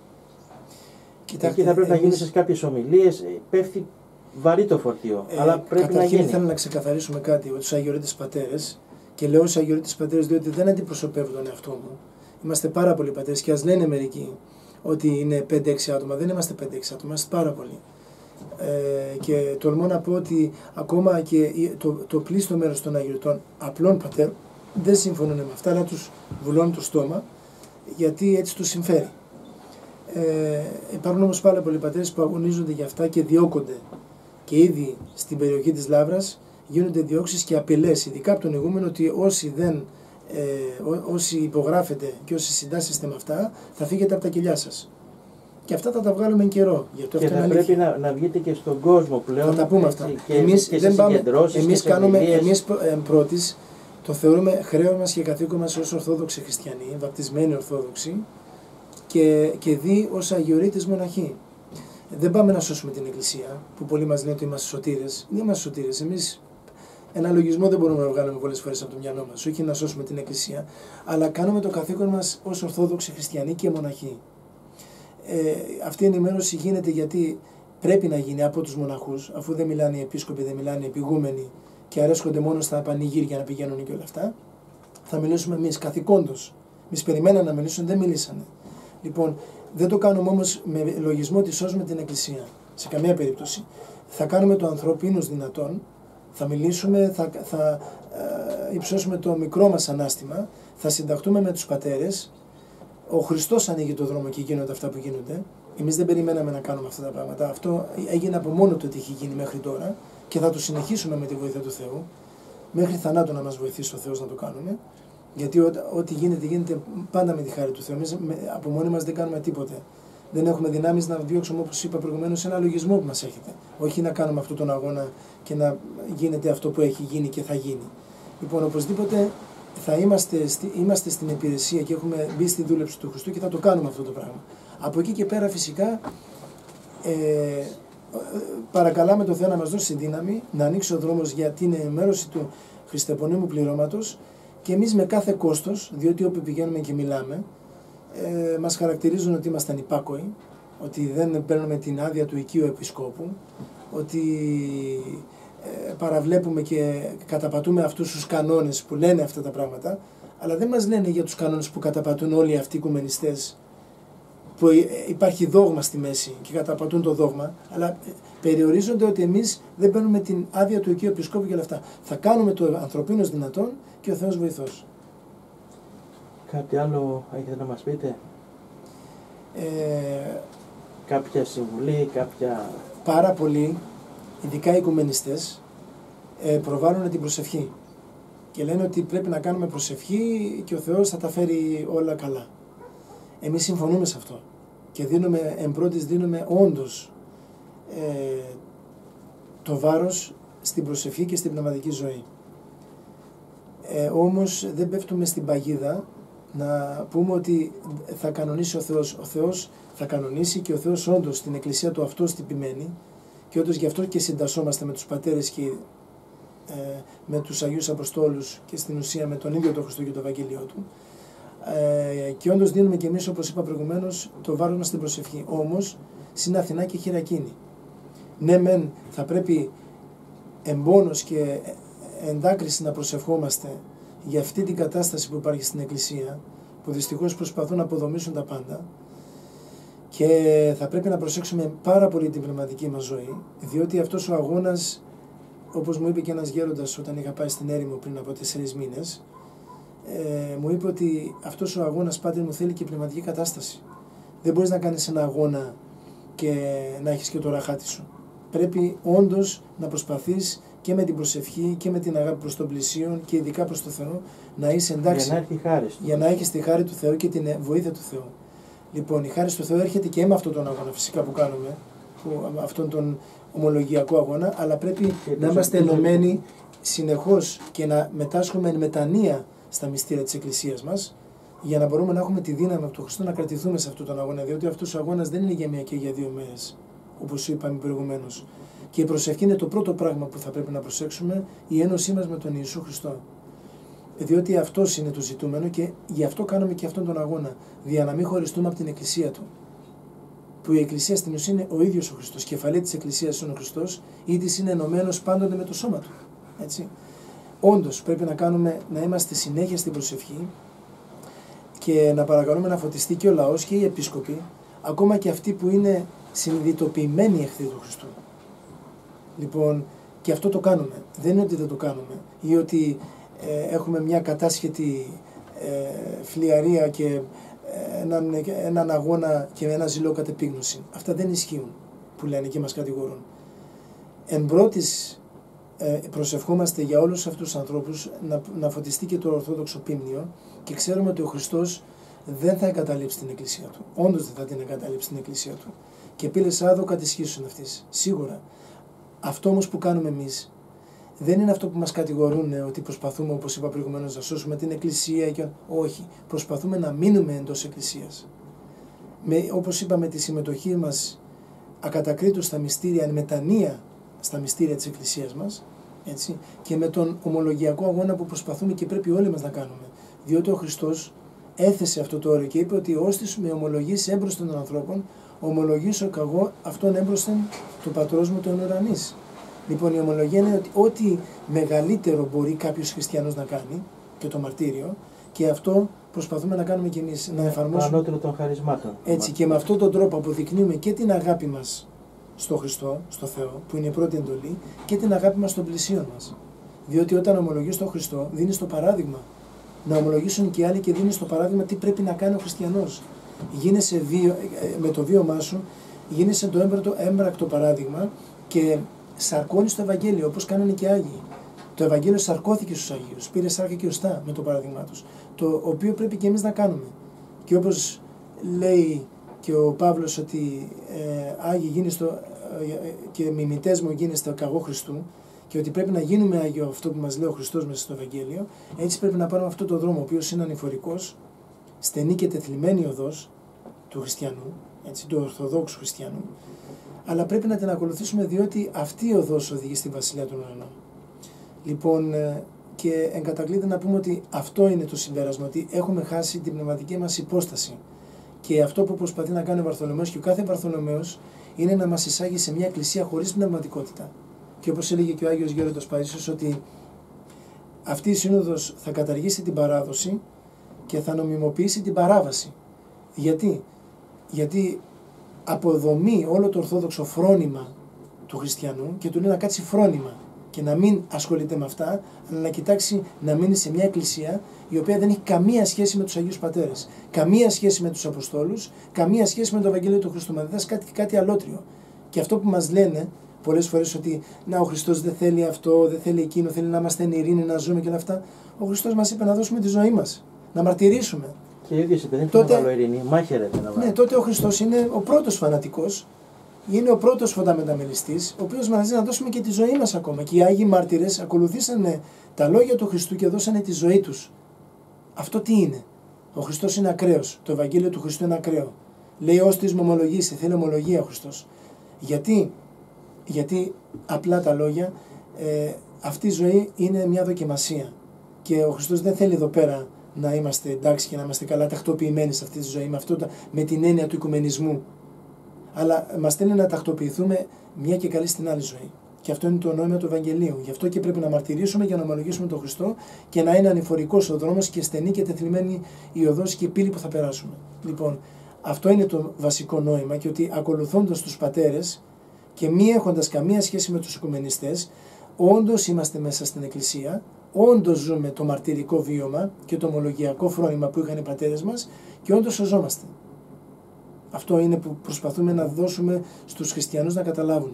Κοιτάξτε, εκεί θα πρέπει εμείς... να γίνει σε κάποιες ομιλίες, πέφτει βαρύ το φορτίο, ε, αλλά πρέπει να γίνει. Καταρχήν θέλω να ξεκαθαρίσουμε κάτι, ότι τους Αγιορείτες Πατέρες, και λέω στους Αγιορείτες Πατέρες διότι δεν αντιπροσωπεύω τον εαυτό μου. Είμαστε πάρα πολλοί πατέρες και ας λένε μερικοί ότι είναι πέντε έξι άτομα, δεν είμαστε πέντε έξι άτομα, είμαστε πάρα πολλοί. Ε, και τολμώ να πω ότι ακόμα και το, το πλήστο μέρος των Αγιορειτών απλών πατέρων δεν συμφωνούν με αυτά, αλλά τους βουλώνουν το στόμα γιατί έτσι τους συμφέρει. Ε, υπάρχουν όμως πάρα πολλοί πατέρες που αγωνίζονται για αυτά και διώκονται. Και ήδη στην περιοχή της Λαύρας γίνονται διώξεις και απειλές, ειδικά από τον ηγούμενο, ότι όσοι, δεν, ε, ό, όσοι υπογράφετε και όσοι συντάσσεστε με αυτά θα φύγετε από τα κοιλιά σας. Και αυτά θα τα βγάλουμε εν καιρό. Γι' αυτό και αυτό θα πρέπει να, να βγείτε και στον κόσμο πλέον. Θα τα πούμε αυτά. Και, εμείς και δεν πάμε, εμείς και κάνουμε, εμείς πρώτης, το θεωρούμε χρέος μας και καθήκον μας ως Ορθόδοξοι Χριστιανοί, βαπτισμένοι Ορθόδοξοι, και, και δι ως Αγιορείτες μοναχοί. Δεν πάμε να σώσουμε την Εκκλησία, που πολλοί μας λένε ότι είμαστε σωτήρες. Δεν είμαστε σωτήρες. Εμείς ένα λογισμό δεν μπορούμε να βγάλουμε πολλές φορές από το μυαλό μας, όχι να σώσουμε την Εκκλησία, αλλά κάνουμε το καθήκον μας ως Ορθόδοξοι Χριστιανοί και μοναχοί. Ε, αυτή η ενημέρωση γίνεται γιατί πρέπει να γίνει από τους μοναχούς, αφού δεν μιλάνε οι επίσκοποι, δεν μιλάνε οι επιγούμενοι και αρέσκονται μόνο στα πανηγύρια να πηγαίνουν και όλα αυτά. Θα μιλήσουμε εμείς καθηκόντως. Εμείς περιμέναν να μιλήσουν, δεν μιλήσανε. Λοιπόν, δεν το κάνουμε όμως με λογισμό ότι σώζουμε την Εκκλησία. Σε καμία περίπτωση. Θα κάνουμε το ανθρωπίνος δυνατόν, θα μιλήσουμε, θα, θα ε, υψώσουμε το μικρό μας ανάστημα, θα συνταχτούμε με τους πατέρες. Ο Χριστός ανοίγει το δρόμο και γίνονται αυτά που γίνονται. Εμείς δεν περιμέναμε να κάνουμε αυτά τα πράγματα. Αυτό έγινε από μόνο του ότι έχει γίνει μέχρι τώρα και θα το συνεχίσουμε με τη βοήθεια του Θεού. Μέχρι θανάτου να μας βοηθήσει ο Θεός να το κάνουμε. Γιατί ό, ό,τι γίνεται, γίνεται πάντα με τη χάρη του Θεού. Εμείς από μόνοι μας δεν κάνουμε τίποτε. Δεν έχουμε δυνάμεις να διώξουμε, όπως είπα προηγουμένως, ένα λογισμό που μας έχετε. Όχι να κάνουμε αυτόν τον αγώνα και να γίνεται αυτό που έχει γίνει και θα γίνει. Λοιπόν, οπωσδήποτε θα είμαστε, είμαστε στην υπηρεσία και έχουμε μπει στη δούλεψη του Χριστού και θα το κάνουμε αυτό το πράγμα. Από εκεί και πέρα φυσικά ε, παρακαλάμε τον Θεό να μας δώσει δύναμη, να ανοίξει ο δρόμος για την ενημέρωση του χριστεπωνίμου πληρώματος και εμείς με κάθε κόστος, διότι όπου πηγαίνουμε και μιλάμε, ε, μας χαρακτηρίζουν ότι ήμασταν υπάκοοι, ότι δεν παίρνουμε την άδεια του οικείου επισκόπου, ότι ε, παραβλέπουμε και καταπατούμε αυτούς τους κανόνες που λένε αυτά τα πράγματα, αλλά δεν μας λένε για τους κανόνες που καταπατούν όλοι αυτοί οι οικουμενιστές, που υπάρχει δόγμα στη μέση και καταπατούν το δόγμα, αλλά περιορίζονται ότι εμείς δεν παίρνουμε την άδεια του οικείου επισκόπου και όλα αυτά. Θα κάνουμε το ανθρωπίνος δυνατόν και ο Θεός βοηθός. Κάτι άλλο έχετε να μας πείτε? Ε, κάποια συμβουλή, κάποια... Πάρα πολλοί, ειδικά οι οικουμενιστές, ε, προβάλλουν την προσευχή και λένε ότι πρέπει να κάνουμε προσευχή και ο Θεός θα τα φέρει όλα καλά. Εμείς συμφωνούμε σε αυτό και δίνουμε, εμπρότης δίνουμε όντως ε, το βάρος στην προσευχή και στην πνευματική ζωή. Ε, όμως δεν πέφτουμε στην παγίδα να πούμε ότι θα κανονίσει ο Θεός. Ο Θεός θα κανονίσει και ο Θεός όντως στην Εκκλησία του αυτός τυπημένη και όντως γι' αυτό και συντασσόμαστε με τους πατέρες και ε, με τους Αγίους Αποστόλους και στην ουσία με τον ίδιο τον Χριστό και το Ευαγγέλιο του. Ε, και όντως δίνουμε και εμείς, όπως είπα προηγουμένως, το βάρος μας στην προσευχή. Όμως, στην Αθηνά και χειρακίνη. Ναι μεν θα πρέπει εμπόνος και εντάκριση να προσευχόμαστε για αυτή την κατάσταση που υπάρχει στην Εκκλησία, που δυστυχώς προσπαθούν να αποδομήσουν τα πάντα, και θα πρέπει να προσέξουμε πάρα πολύ την πνευματική μας ζωή, διότι αυτός ο αγώνας, όπως μου είπε και ένας γέροντας όταν είχα πάει στην έρημο πριν από τέσσερις μήνες, ε, μου είπε ότι αυτός ο αγώνας, πάτερ μου, θέλει και πνευματική κατάσταση. Δεν μπορείς να κάνεις ένα αγώνα και να έχεις και το ραχάτι σου. Πρέπει όντως να προσπαθείς και με την προσευχή και με την αγάπη προς τον πλησίον και ειδικά προς τον Θεό να είσαι εντάξει. Για να έρθει η χάρη του. Για να έχεις τη χάρη του Θεού και την βοήθεια του Θεού. Λοιπόν, η χάρη του Θεού έρχεται και με αυτόν τον αγώνα φυσικά που κάνουμε, που, αυτόν τον ομολογιακό αγώνα, αλλά πρέπει και να είμαστε ενωμένοι συνεχώς και να μετάσχουμε εν μετανία στα μυστήρια της Εκκλησίας μας, για να μπορούμε να έχουμε τη δύναμη από τον Χριστό να κρατηθούμε σε αυτόν τον αγώνα, διότι αυτός ο αγώνας δεν είναι για μία και για δύο μέρες, όπως είπαμε προηγουμένως. Και η προσευχή είναι το πρώτο πράγμα που θα πρέπει να προσέξουμε, η ένωσή μας με τον Ιησού Χριστό. Διότι αυτός είναι το ζητούμενο και γι' αυτό κάνουμε και αυτόν τον αγώνα, για να μην χωριστούμε από την Εκκλησία του. Που η Εκκλησία στην ουσία είναι ο ίδιος ο Χριστός, κεφαλή της Εκκλησίας είναι ο Χριστός, ή της είναι ενωμένος πάντοτε με το σώμα του. Έτσι. Όντως πρέπει να, κάνουμε, να είμαστε συνέχεια στην προσευχή και να παρακαλούμε να φωτιστεί και ο λαός και οι επίσκοποι, ακόμα και αυτοί που είναι συνειδητοποιημένοι εχθροί του Χριστού. Λοιπόν, και αυτό το κάνουμε. Δεν είναι ότι δεν το κάνουμε ή ότι ε, έχουμε μια κατάσχετη ε, φλιαρία και ε, έναν, έναν αγώνα και ένα ζηλό κατεπίγνωση. Αυτά δεν ισχύουν που λένε και μας κατηγορούν. Εν πρώτης, ε, προσευχόμαστε για όλους αυτούς τους ανθρώπους να, να φωτιστεί και το Ορθόδοξο Πίμνιο και ξέρουμε ότι ο Χριστός δεν θα εγκαταλείψει την Εκκλησία του. Όντως δεν θα την εγκαταλείψει την Εκκλησία του. Και πύλες άδω κατησχίσουν αυτής. Σίγουρα. Αυτό όμως που κάνουμε εμείς δεν είναι αυτό που μας κατηγορούν ότι προσπαθούμε, όπως είπα προηγουμένως, να σώσουμε την Εκκλησία και... Όχι. Προσπαθούμε να μείνουμε εντός Εκκλησίας. Με, όπως είπα, με τη συμμετοχή μας ακατακρίτως στα μυστήρια, εν μετανία στα μυστήρια της Εκκλησίας μας, έτσι, και με τον ομολογιακό αγώνα που προσπαθούμε και πρέπει όλοι μας να κάνουμε. Διότι ο Χριστός έθεσε αυτό το όριο και είπε ότι «Όστις με ομολογείς έμπροσθεν των ανθρώπων, ομολογήσω καγώ αυτόν έμπροσθεν του πατρός μου τον ουρανής». Λοιπόν, η ομολογία είναι ότι ό,τι μεγαλύτερο μπορεί κάποιος χριστιανός να κάνει, και το μαρτύριο, και αυτό προσπαθούμε να κάνουμε κι εμείς, να εφαρμόσουμε. Το ανώτερο των χαρισμάτων. Έτσι, και με αυτόν τον τρόπο αποδεικνύουμε και την αγάπη μας στο Χριστό, στο Θεό, που είναι η πρώτη εντολή, και την αγάπη μας στον πλησίον μας. Διότι όταν ομολογείς τον Χριστό, δίνεις το παράδειγμα. Να ομολογήσουν και οι άλλοι και δίνεις το παράδειγμα τι πρέπει να κάνει ο χριστιανός. Γίνεσαι βίο, με το βίωμά σου, γίνεσαι το έμπρακτο, έμπρακτο παράδειγμα και σαρκώνεις το Ευαγγέλιο, όπως κάνανε και οι Άγιοι. Το Ευαγγέλιο σαρκώθηκε στους Αγίους, πήρε σάρκα και οστά με το παράδειγμά τους, το οποίο πρέπει και εμείς να κάνουμε. Και όπως λέει και ο Παύλος ότι ε, Άγιοι γίνεστε ε, και μιμητές μου γίνεστε ο καγό Χριστού, και ότι πρέπει να γίνουμε Άγιο αυτό που μας λέει ο Χριστός μέσα στο Ευαγγέλιο, έτσι πρέπει να πάρουμε αυτόν τον δρόμο, ο οποίος είναι ανηφορικός, στενή και τεθλιμμένη οδός του χριστιανού, έτσι, του Ορθοδόξου χριστιανού, αλλά πρέπει να την ακολουθήσουμε διότι αυτή η οδός οδηγεί στη Βασιλεία των Ουρανών. Λοιπόν, και εν κατακλείδη να πούμε ότι αυτό είναι το συμπέρασμα, ότι έχουμε χάσει την πνευματική μας υπόσταση. Και αυτό που προσπαθεί να κάνει ο Βαρθολομαίος, και ο κάθε Βαρθολομαίος, είναι να μας εισάγει σε μια εκκλησία χωρίς πνευματικότητα. Και όπως έλεγε και ο Άγιος Γέροντος Παΐσιος, ότι αυτή η σύνοδος θα καταργήσει την παράδοση και θα νομιμοποιήσει την παράβαση. Γιατί? Γιατί αποδομεί όλο το ορθόδοξο φρόνημα του χριστιανού και του λέει να κάτσει φρόνημα και να μην ασχολείται με αυτά, αλλά να κοιτάξει να μείνει σε μια εκκλησία η οποία δεν έχει καμία σχέση με τους Αγίους Πατέρες, καμία σχέση με τους Αποστόλους, καμία σχέση με το Ευαγγέλιο του Χριστού. Μα δεν κάτι, κάτι αλότριο. Και αυτό που μας λένε πολλές φορές ότι να, ο Χριστός δεν θέλει αυτό, δεν θέλει εκείνο, θέλει να είμαστε εν ειρήνη, να ζούμε και όλα αυτά. Ο Χριστός μας είπε να δώσουμε τη ζωή μας, να μαρτυρήσουμε. Και ο ίδιος επειδή δεν βάλω ειρήνη, μάχαιρεται να βάλω. Ναι, τότε ο Χριστός είναι ο πρώτος φανατικός, είναι ο πρώτος φωταμεταμελιστής, ο οποίος μας λέει να δώσουμε και τη ζωή μας ακόμα. Και οι Άγιοι Μάρτυρες ακολουθήσανε τα λόγια του Χριστού και δώσανε τη ζωή τους. Αυτό τι είναι? Ο Χριστός είναι ακραίος. Το Ευαγγέλιο του Χριστού είναι ακραίο. Λέει ως της ομολογήσει, θέλει ομολογία ο Χριστός. Γιατί? Γιατί απλά τα λόγια, ε, αυτή η ζωή είναι μια δοκιμασία. Και ο Χριστός δεν θέλει εδώ πέρα να είμαστε εντάξει και να είμαστε καλά τακτοποιημένοι σε αυτή τη ζωή, με, αυτό, με την έννοια του οικουμενισμού. Αλλά μας θέλει να τακτοποιηθούμε μια και καλή στην άλλη ζωή. Και αυτό είναι το νόημα του Ευαγγελίου. Γι' αυτό και πρέπει να μαρτυρήσουμε για να ομολογήσουμε τον Χριστό και να είναι ανηφορικός ο δρόμος και στενή και τεθλιμμένη η οδός και η πύλη που θα περάσουμε. Λοιπόν, αυτό είναι το βασικό νόημα, και ότι ακολουθώντας τους πατέρες και μη έχοντας καμία σχέση με τους οικουμενιστές, όντως είμαστε μέσα στην Εκκλησία, όντως ζούμε το μαρτυρικό βίωμα και το ομολογιακό φρόνημα που είχαν οι πατέρες μας και όντως σωζόμαστε. Αυτό είναι που προσπαθούμε να δώσουμε στους χριστιανούς να καταλάβουν.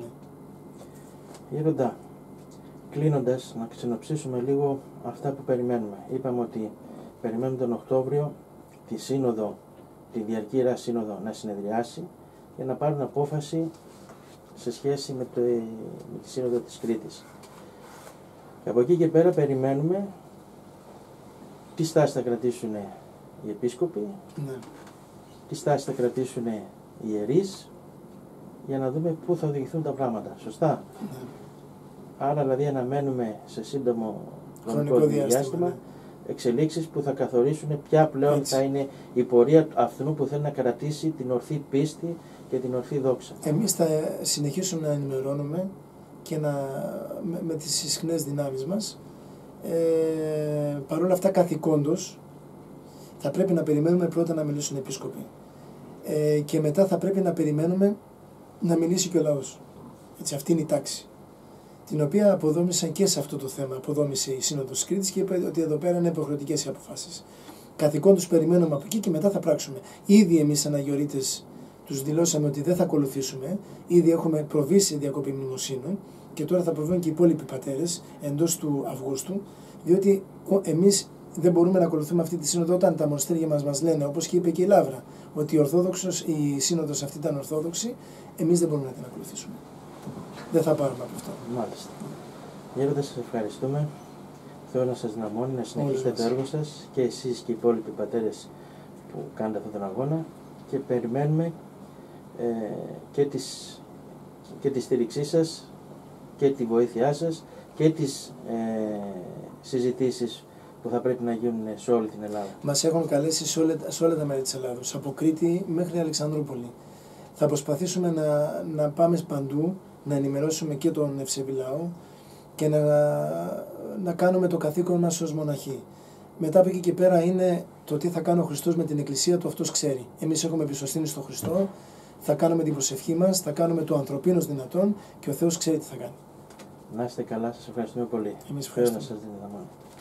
Γέροντα, κλείνοντας, να συνοψίσουμε λίγο αυτά που περιμένουμε. Είπαμε ότι περιμένουμε τον Οκτώβριο τη σύνοδο, τη διαρκή σύνοδο να συνεδριάσει για να πάρουν απόφαση σε σχέση με, το, με τη σύνοδο της Κρήτης. Και από εκεί και πέρα περιμένουμε τι στάση θα κρατήσουν οι επίσκοποι, ναι. τι στάση θα κρατήσουν οι ιερείς, για να δούμε πού θα οδηγηθούν τα πράγματα. Σωστά. Ναι. Άρα δηλαδή αναμένουμε σε σύντομο χρονικό διάστημα, διάστημα ναι. εξελίξεις που θα καθορίσουν ποια πλέον Έτσι. θα είναι η πορεία αυτού που θέλει να κρατήσει την ορθή πίστη και την ορθή δόξα. Εμείς θα συνεχίσουμε να ενημερώνουμε και να, με, με τις ισχνές δυνάμεις μας. Ε, Παρ' όλα αυτά καθηκόντως θα πρέπει να περιμένουμε πρώτα να μιλήσουν οι επίσκοποι. Ε, και μετά θα πρέπει να περιμένουμε να μιλήσει και ο λαός. Έτσι, αυτή είναι η τάξη, την οποία αποδόμησαν και σε αυτό το θέμα. Αποδόμησε η Σύνοδος της Κρήτης και είπε ότι εδώ πέρα είναι υποχρεωτικές οι αποφάσεις. Καθηκόντως περιμένουμε από εκεί και μετά θα πράξουμε. Ήδη εμείς σαν Αγιορείτες τους δηλώσαμε ότι δεν θα ακολουθήσουμε. Ήδη έχουμε προβεί σε διακοπή μνημοσύνων και τώρα θα προβούν και οι υπόλοιποι πατέρες εντός του Αυγούστου, διότι εμείς δεν μπορούμε να ακολουθούμε αυτή τη σύνοδο όταν τα μοναστήρια μας μας λένε, όπως και είπε και η Λαύρα, ότι η, Ορθόδοξος, η σύνοδος αυτή ήταν ορθόδοξη. Εμείς δεν μπορούμε να την ακολουθήσουμε. Δεν θα πάρουμε από αυτό. Μάλιστα. Γέροντα, σας ευχαριστούμε. Θέλω να σας δυναμώνει να συνεχίσετε το έργο σας και εσείς και οι υπόλοιποι πατέρες που κάνετε αυτόν τον αγώνα, και περιμένουμε ε, και, τις, και τη στήριξή σας και τη βοήθειά σας και τις ε, συζητήσεις που θα πρέπει να γίνουν σε όλη την Ελλάδα. Μας έχουν καλέσει σε όλα, σε όλα τα μέρη της Ελλάδος, από Κρήτη μέχρι Αλεξανδρούπολη. Θα προσπαθήσουμε να, να πάμε παντού να ενημερώσουμε και τον Ευσεβή λαό και να, να κάνουμε το καθήκον μας ως μοναχοί. Μετά από εκεί και πέρα είναι το τι θα κάνει ο Χριστός με την Εκκλησία του, αυτός ξέρει. Εμείς έχουμε εμπιστοσύνη στον Χριστό, θα κάνουμε την προσευχή μας, θα κάνουμε το ανθρωπίνος δυνατόν και ο Θεός ξέρει τι θα κάνει. Να είστε καλά, σας ευχαριστούμε πολύ. Εμείς ευχαριστούμε. Να σας δίνει τα μάνα.